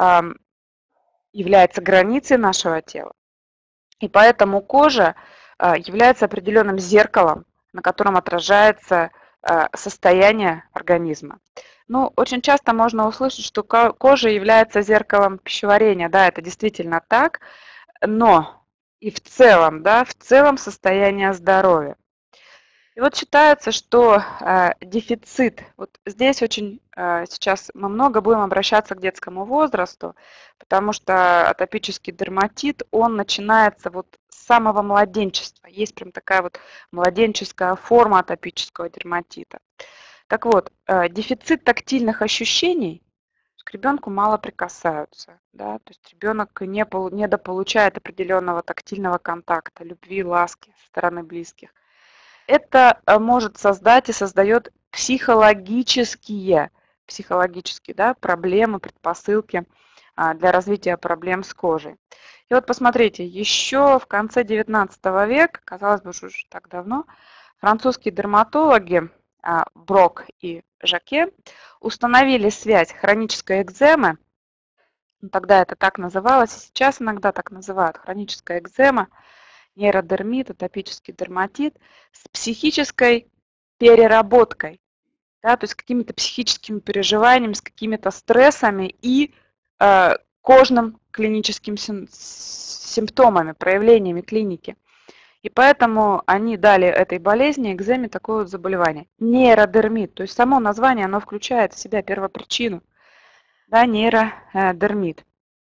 является границей нашего тела. И поэтому кожа является определенным зеркалом, на котором отражается состояние организма. Ну, очень часто можно услышать, что кожа является зеркалом пищеварения. Да, это действительно так, но и в целом, да, в целом состояние здоровья. И вот считается, что э, дефицит, вот здесь очень э, сейчас мы много будем обращаться к детскому возрасту, потому что атопический дерматит, он начинается вот с самого младенчества. Есть прям такая вот младенческая форма атопического дерматита. Так вот, э, дефицит тактильных ощущений, к ребенку мало прикасаются, да, то есть ребенок не недополучает определенного тактильного контакта, любви, ласки со стороны близких. Это может создать и создает психологические, психологические да, проблемы, предпосылки для развития проблем с кожей. И вот посмотрите, еще в конце девятнадцатого века, казалось бы, уже так давно, французские дерматологи Брок и Жаке установили связь хронической экземы, тогда это так называлось, и сейчас иногда так называют, хроническая экзема, нейродермит, атопический дерматит, с психической переработкой, да, то есть какими-то психическими переживаниями, с какими-то стрессами и э, кожным клиническими симптомами, проявлениями клиники. И поэтому они дали этой болезни, экземе, такое вот заболевание. Нейродермит, то есть само название, оно включает в себя первопричину, да, нейродермит.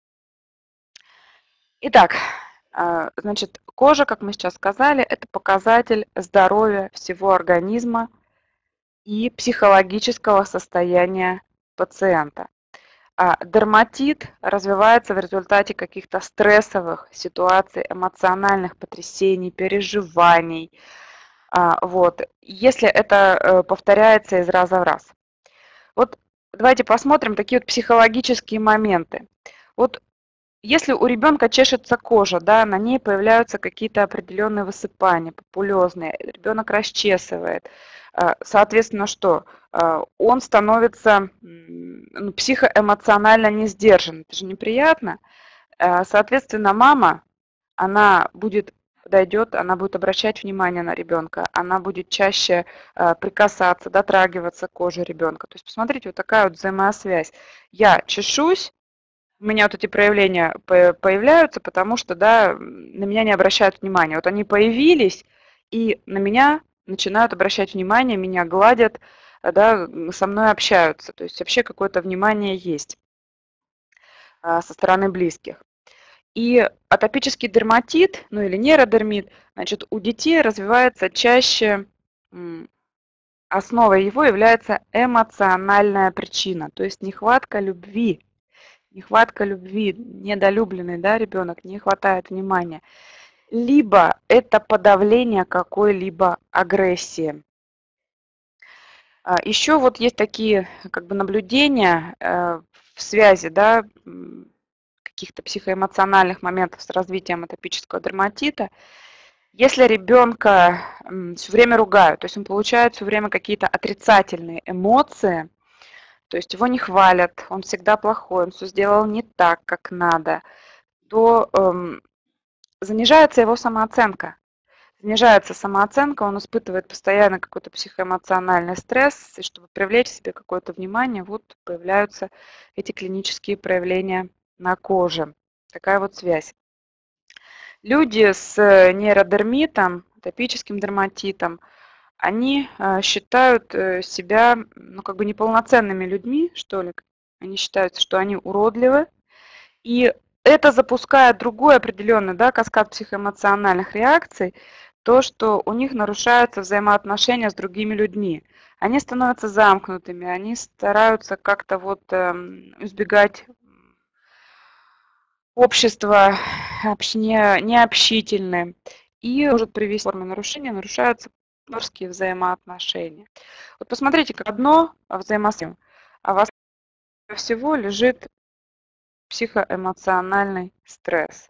Итак, значит, кожа, как мы сейчас сказали, это показатель здоровья всего организма и психологического состояния пациента. А дерматит развивается в результате каких-то стрессовых ситуаций, эмоциональных потрясений, переживаний. Вот, если это повторяется из раза в раз. Вот давайте посмотрим такие вот психологические моменты. Вот если у ребенка чешется кожа, да, на ней появляются какие-то определенные высыпания, папулезные, ребенок расчесывает, соответственно, что? Он становится ну, психоэмоционально не сдержан, это же неприятно. Соответственно, мама, она будет подойдет, она будет обращать внимание на ребенка, она будет чаще прикасаться, дотрагиваться к коже ребенка. То есть, посмотрите, вот такая вот взаимосвязь. Я чешусь, у меня вот эти проявления появляются, потому что, да, на меня не обращают внимания. Вот они появились, и на меня начинают обращать внимание, меня гладят, да, со мной общаются. То есть вообще какое-то внимание есть со стороны близких. И атопический дерматит, ну или нейродермит, значит, у детей развивается чаще, основой его является эмоциональная причина, то есть нехватка любви. Нехватка любви, недолюбленный, да, ребенок, не хватает внимания. Либо это подавление какой-либо агрессии. Еще вот есть такие как бы наблюдения в связи, да, каких-то психоэмоциональных моментов с развитием атопического дерматита. Если ребенка все время ругают, то есть он получает все время какие-то отрицательные эмоции, то есть его не хвалят, он всегда плохой, он все сделал не так, как надо, то эм, занижается его самооценка. Занижается самооценка, он испытывает постоянно какой-то психоэмоциональный стресс, и чтобы привлечь себе какое-то внимание, вот появляются эти клинические проявления на коже. Такая вот связь. Люди с нейродермитом, атопическим дерматитом, они считают себя, ну, как бы неполноценными людьми, что ли. Они считают, что они уродливы. И это запускает другой определенный, да, каскад психоэмоциональных реакций, то, что у них нарушаются взаимоотношения с другими людьми. Они становятся замкнутыми, они стараются как-то вот избегать общества, не, необщительны. И может привести к форме нарушения, нарушаются партнерские взаимоотношения. Вот посмотрите, как одно взаимосвязь, а в основе всего лежит психоэмоциональный стресс.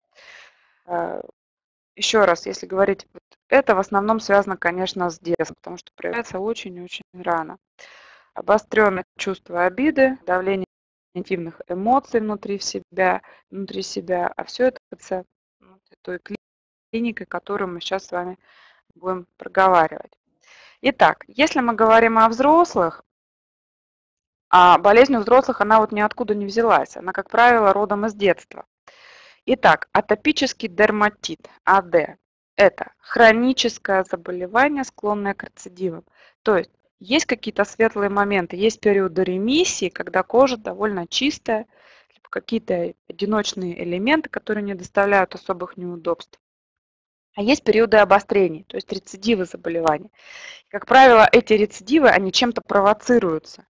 Еще раз, если говорить, это в основном связано, конечно, с детством, потому что проявляется очень-очень рано. Обостренное чувство обиды, давление негативных эмоций внутри себя, внутри себя, а все это той клиникой, которую мы сейчас с вами будем проговаривать. Итак, если мы говорим о взрослых, а болезнь у взрослых, она вот ниоткуда не взялась, она, как правило, родом из детства. Итак, атопический дерматит, АД, это хроническое заболевание, склонное к рецидивам. То есть есть какие-то светлые моменты, есть периоды ремиссии, когда кожа довольно чистая, какие-то одиночные элементы, которые не доставляют особых неудобств. А есть периоды обострений, то есть рецидивы заболевания. Как правило, эти рецидивы, они чем-то провоцируются.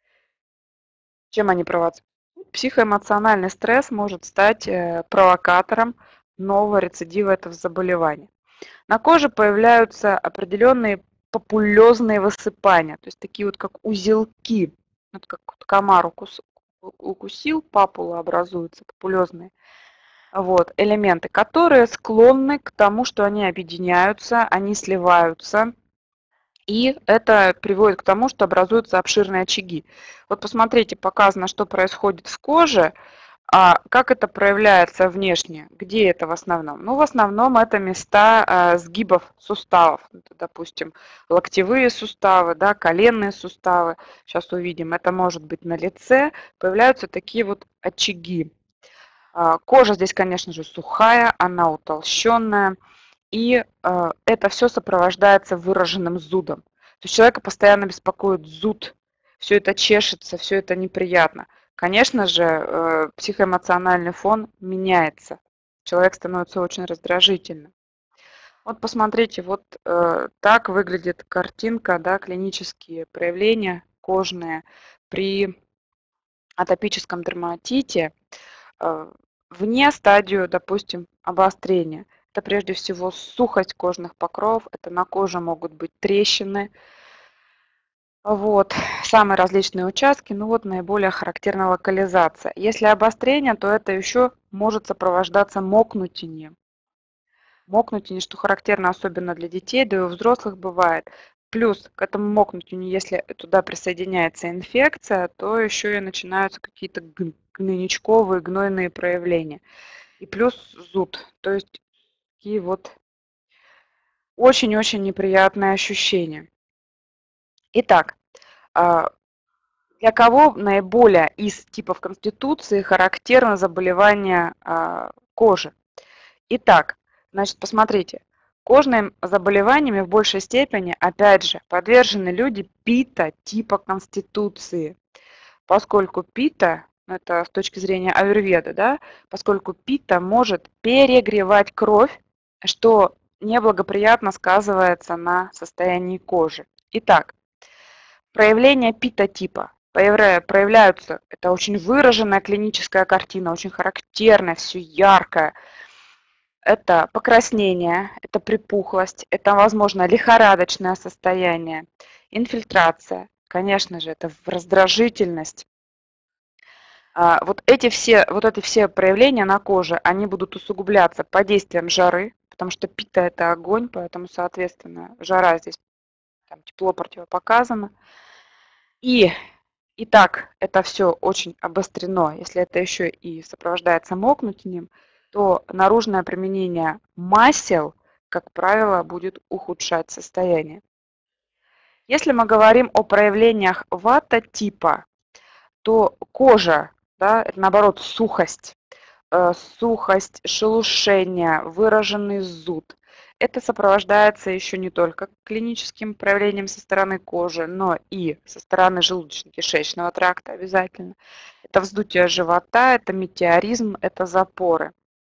Чем они провоцируются? Психоэмоциональный стресс может стать провокатором нового рецидива этого заболевания. На коже появляются определенные папулезные высыпания, то есть такие вот как узелки, вот как комар укус, укусил, папулы образуются, папулезные вот, элементы, которые склонны к тому, что они объединяются, они сливаются. И это приводит к тому, что образуются обширные очаги. Вот посмотрите, показано, что происходит в коже, а как это проявляется внешне. Где это в основном? Ну, в основном это места а, сгибов суставов. Это, допустим, локтевые суставы, да, коленные суставы. Сейчас увидим. Это может быть на лице. Появляются такие вот очаги. А, кожа здесь, конечно же, сухая, она утолщенная. И э, это все сопровождается выраженным зудом. То есть человека постоянно беспокоит зуд, все это чешется, все это неприятно. Конечно же, э, психоэмоциональный фон меняется. Человек становится очень раздражительным. Вот посмотрите, вот э, так выглядит картинка, да, клинические проявления кожные при атопическом дерматите э, вне стадию, допустим, обострения. Это прежде всего сухость кожных покровов, это на коже могут быть трещины, вот, самые различные участки, ну вот наиболее характерна локализация. Если обострение, то это еще может сопровождаться мокнутием. Мокнутие, что характерно особенно для детей, да и у взрослых бывает. Плюс к этому мокнутию, если туда присоединяется инфекция, то еще и начинаются какие-то гнойничковые, гнойные проявления. И плюс зуд, то есть такие вот очень-очень неприятные ощущения. Итак, для кого наиболее из типов конституции характерно заболевание кожи? Итак, значит, посмотрите, кожным заболеваниями в большей степени, опять же, подвержены люди пита типа конституции, поскольку пита, это с точки зрения аюрведы, да, поскольку пита может перегревать кровь, что неблагоприятно сказывается на состоянии кожи. Итак, проявления пита-типа проявляются, это очень выраженная клиническая картина, очень характерная, все яркое. Это покраснение, это припухлость, это, возможно, лихорадочное состояние, инфильтрация, конечно же, это раздражительность. Вот эти все, вот эти все проявления на коже, они будут усугубляться под действием жары, потому что пита – это огонь, поэтому, соответственно, жара здесь, там, тепло противопоказано. И, и так это все очень обострено, если это еще и сопровождается мокнутием, то наружное применение масел, как правило, будет ухудшать состояние. Если мы говорим о проявлениях вата-типа, то кожа, да, это наоборот сухость, э, сухость, шелушение, выраженный зуд. Это сопровождается еще не только клиническим проявлением со стороны кожи, но и со стороны желудочно-кишечного тракта обязательно. Это вздутие живота, это метеоризм, это запоры.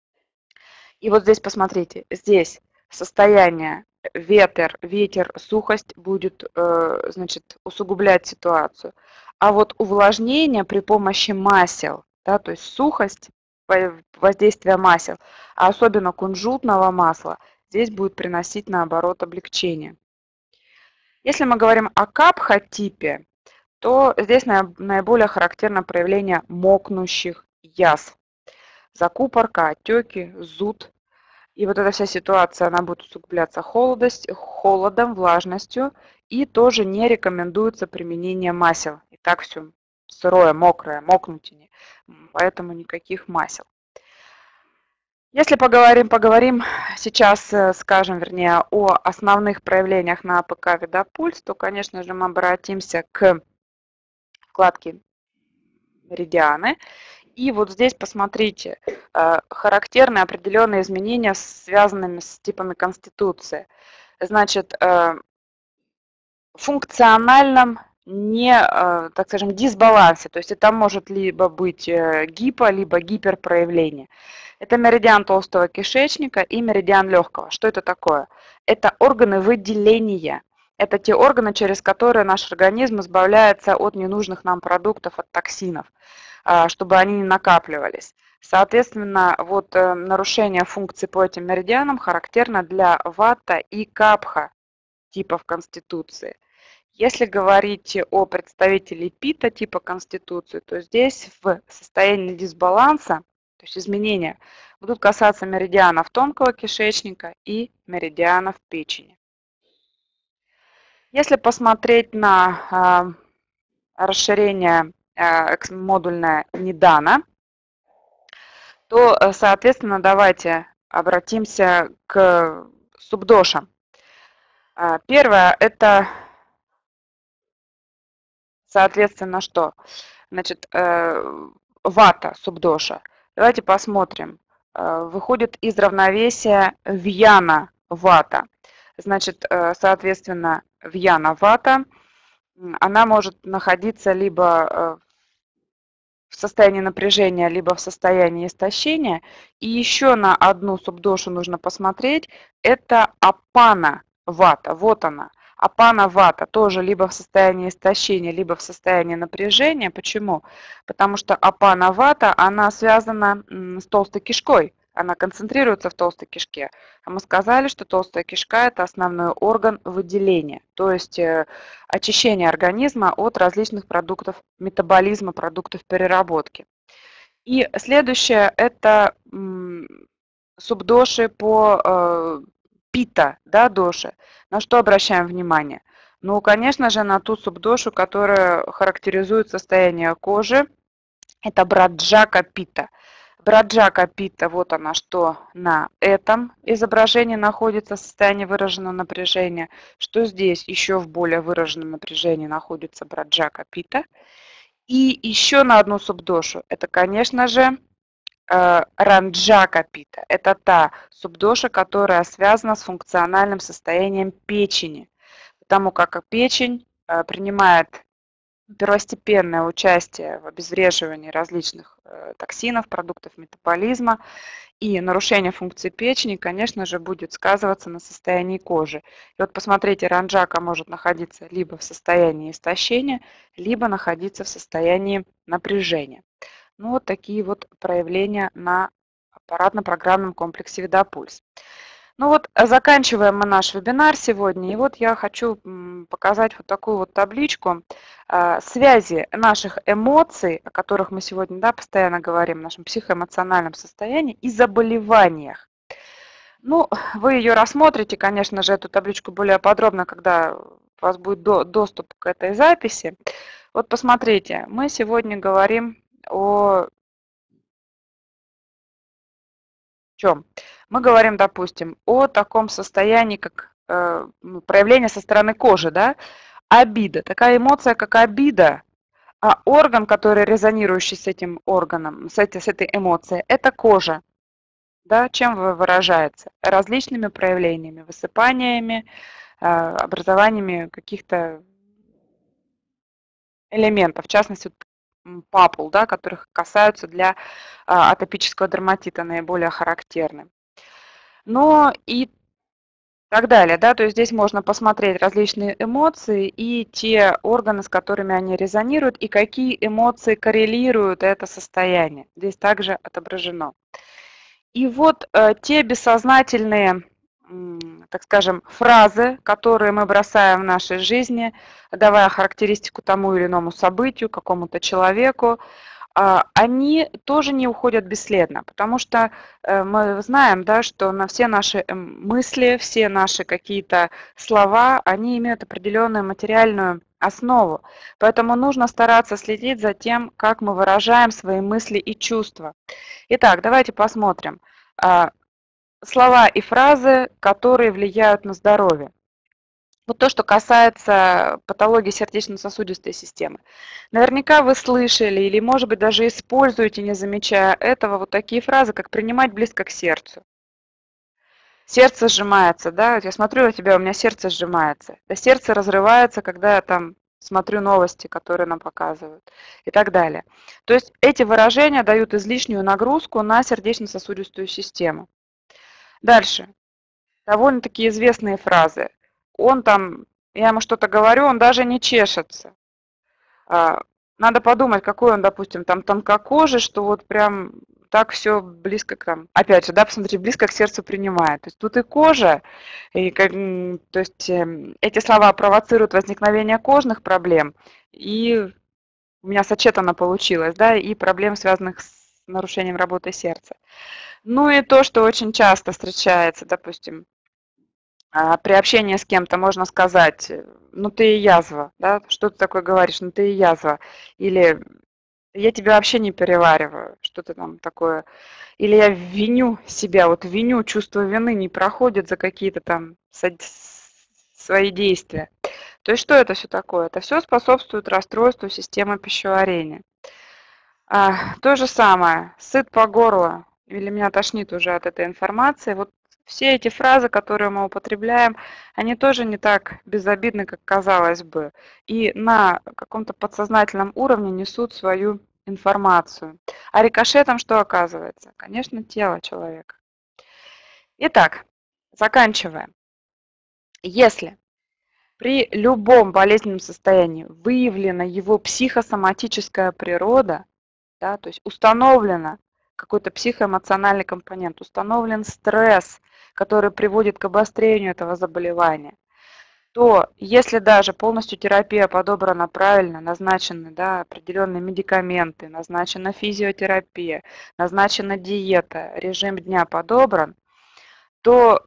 И вот здесь посмотрите, здесь состояние ветер, ветер, сухость будет, значит, усугублять ситуацию. А вот увлажнение при помощи масел, да, то есть сухость, воздействие масел, а особенно кунжутного масла, здесь будет приносить, наоборот, облегчение. Если мы говорим о капха-типе, то здесь наиболее характерно проявление мокнущих, язв. Закупорка, отеки, зуд. И вот эта вся ситуация, она будет усугубляться холодость, холодом, влажностью. И тоже не рекомендуется применение масел. И так все сырое, мокрое, мокнуть. Поэтому никаких масел. Если поговорим, поговорим сейчас, скажем, вернее, о основных проявлениях на АПК Видопульс, то, конечно же, мы обратимся к вкладке меридианы. И вот здесь посмотрите, характерны определенные изменения, связанные с типами конституции. Значит, в функциональном не, так скажем, дисбалансе, то есть это может либо быть гипо, либо гиперпроявление. Это меридиан толстого кишечника и меридиан легкого. Что это такое? Это органы выделения. Это те органы, через которые наш организм избавляется от ненужных нам продуктов, от токсинов, чтобы они не накапливались. Соответственно, вот нарушение функций по этим меридианам характерно для ватта и капха типов конституции. Если говорить о представителе пита типа конституции, то здесь в состоянии дисбаланса, то есть изменения, будут касаться меридианов тонкого кишечника и меридианов печени. Если посмотреть на э, расширение э, модульное Нидана, то, соответственно, давайте обратимся к субдошам. Первое – это, соответственно, что? Значит, вата субдоша. Давайте посмотрим. Выходит из равновесия вьяна вата. Значит, соответственно, вьяна вата, она может находиться либо в состоянии напряжения, либо в состоянии истощения. И еще на одну субдошу нужно посмотреть. Это апана вата. Вот она. Апана вата тоже либо в состоянии истощения, либо в состоянии напряжения. Почему? Потому что апана вата, она связана с толстой кишкой. Она концентрируется в толстой кишке. А мы сказали, что толстая кишка – это основной орган выделения, то есть очищения организма от различных продуктов метаболизма, продуктов переработки. И следующее – это субдоши по пита, да, доши. На что обращаем внимание? Ну, конечно же, на ту субдошу, которая характеризует состояние кожи. Это браджака пита. Браджака пита, вот она, что на этом изображении находится в состоянии выраженного напряжения, что здесь еще в более выраженном напряжении находится браджака пита. И еще на одну субдошу, это, конечно же, ранджака пита. Это та субдоша, которая связана с функциональным состоянием печени, потому как печень принимает первостепенное участие в обезвреживании различных токсинов, продуктов метаболизма, и нарушение функции печени, конечно же, будет сказываться на состоянии кожи. И вот посмотрите, ранджака может находиться либо в состоянии истощения, либо находиться в состоянии напряжения. Ну, вот такие вот проявления на аппаратно-программном комплексе Видопульс. Ну вот, заканчиваем мы наш вебинар сегодня, и вот я хочу показать вот такую вот табличку связи наших эмоций, о которых мы сегодня, да, постоянно говорим, в нашем психоэмоциональном состоянии, и заболеваниях. Ну, вы ее рассмотрите, конечно же, эту табличку более подробно, когда у вас будет доступ к этой записи. Вот посмотрите, мы сегодня говорим о чем? Мы говорим, допустим, о таком состоянии, как э, проявление со стороны кожи, да? Обида. Такая эмоция, как обида, а орган, который резонирующий с этим органом, с этой, с этой эмоцией, это кожа. Да? Чем выражается? Различными проявлениями, высыпаниями, э, образованиями каких-то элементов, в частности, папул, да, которых касаются для атопического дерматита, наиболее характерны. Но и так далее, да, то есть здесь можно посмотреть различные эмоции и те органы, с которыми они резонируют, и какие эмоции коррелируют это состояние. Здесь также отображено. И вот э, те бессознательные, так скажем, фразы, которые мы бросаем в нашей жизни, давая характеристику тому или иному событию, какому-то человеку, они тоже не уходят бесследно, потому что мы знаем, да, что на все наши мысли, все наши какие-то слова, они имеют определенную материальную основу. Поэтому нужно стараться следить за тем, как мы выражаем свои мысли и чувства. Итак, давайте посмотрим. Слова и фразы, которые влияют на здоровье. Вот то, что касается патологии сердечно-сосудистой системы. Наверняка вы слышали или, может быть, даже используете, не замечая этого, вот такие фразы, как «принимать близко к сердцу». Сердце сжимается, да, я смотрю на тебя, у меня сердце сжимается. Да, сердце разрывается, когда я там смотрю новости, которые нам показывают и так далее. То есть эти выражения дают излишнюю нагрузку на сердечно-сосудистую систему. Дальше. Довольно-таки известные фразы. Он там, я ему что-то говорю, он даже не чешется. Надо подумать, какой он, допустим, там тонкокожий, что вот прям так все близко к там. Опять же, да, посмотрите, близко к сердцу принимает. То есть тут и кожа, и как, то есть эти слова провоцируют возникновение кожных проблем, и у меня сочетано получилось, да, и проблем, связанных с нарушением работы сердца. Ну и то, что очень часто встречается, допустим, при общении с кем-то можно сказать, ну ты и язва, да, что ты такое говоришь, ну ты и язва, или я тебя вообще не перевариваю, что-то там такое, или я виню себя, вот виню, чувство вины не проходит за какие-то там свои действия. То есть что это все такое? Это все способствует расстройству системы пищеварения. А, то же самое, сыт по горло, или меня тошнит уже от этой информации, вот все эти фразы, которые мы употребляем, они тоже не так безобидны, как казалось бы, и на каком-то подсознательном уровне несут свою информацию. А рикошетом что оказывается? Конечно, тело человека. Итак, заканчиваем. Если при любом болезненном состоянии выявлена его психосоматическая природа, да, то есть установлено какой-то психоэмоциональный компонент, установлен стресс, который приводит к обострению этого заболевания, то если даже полностью терапия подобрана правильно, назначены, да, определенные медикаменты, назначена физиотерапия, назначена диета, режим дня подобран, то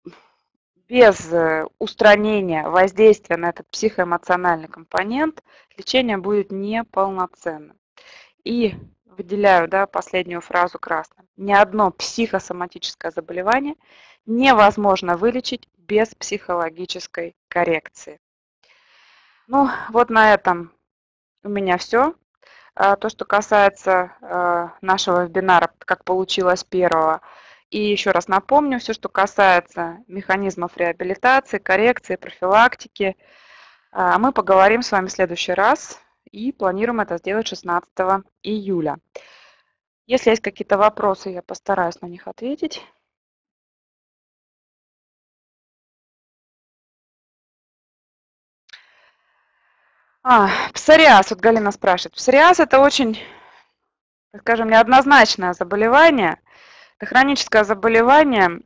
без устранения воздействия на этот психоэмоциональный компонент лечение будет неполноценным. И выделяю, да, последнюю фразу красным. Ни одно психосоматическое заболевание невозможно вылечить без психологической коррекции. Ну, вот на этом у меня все. То, что касается нашего вебинара, как получилось первого. И еще раз напомню, все, что касается механизмов реабилитации, коррекции, профилактики, мы поговорим с вами в следующий раз. И планируем это сделать шестнадцатого июля. Если есть какие-то вопросы, я постараюсь на них ответить. А, псориаз, вот Галина спрашивает. Псориаз – это очень, так скажем, неоднозначное заболевание. Это хроническое заболевание.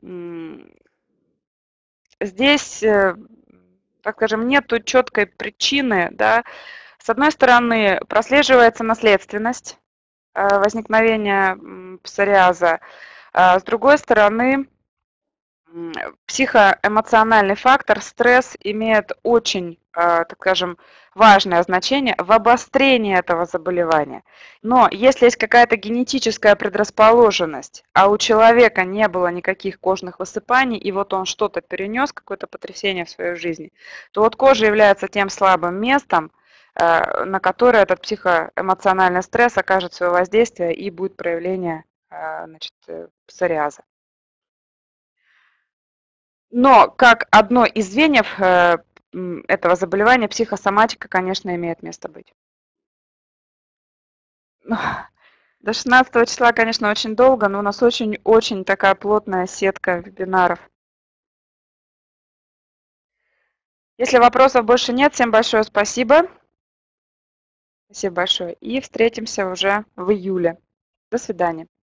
Здесь, так скажем, нет четкой причины. Да. С одной стороны, прослеживается наследственность возникновения псориаза. С другой стороны, психоэмоциональный фактор, стресс имеет очень, так скажем, важное значение в обострении этого заболевания. Но если есть какая-то генетическая предрасположенность, а у человека не было никаких кожных высыпаний, и вот он что-то перенес, какое-то потрясение в своей жизни, то вот кожа является тем слабым местом, на которое этот психоэмоциональный стресс окажет свое воздействие и будет проявление, значит, псориаза. Но как одно из звеньев этого заболевания психосоматика, конечно, имеет место быть. До шестнадцатого числа, конечно, очень долго, но у нас очень-очень такая плотная сетка вебинаров. Если вопросов больше нет, всем большое спасибо. Спасибо большое. И встретимся уже в июле. До свидания.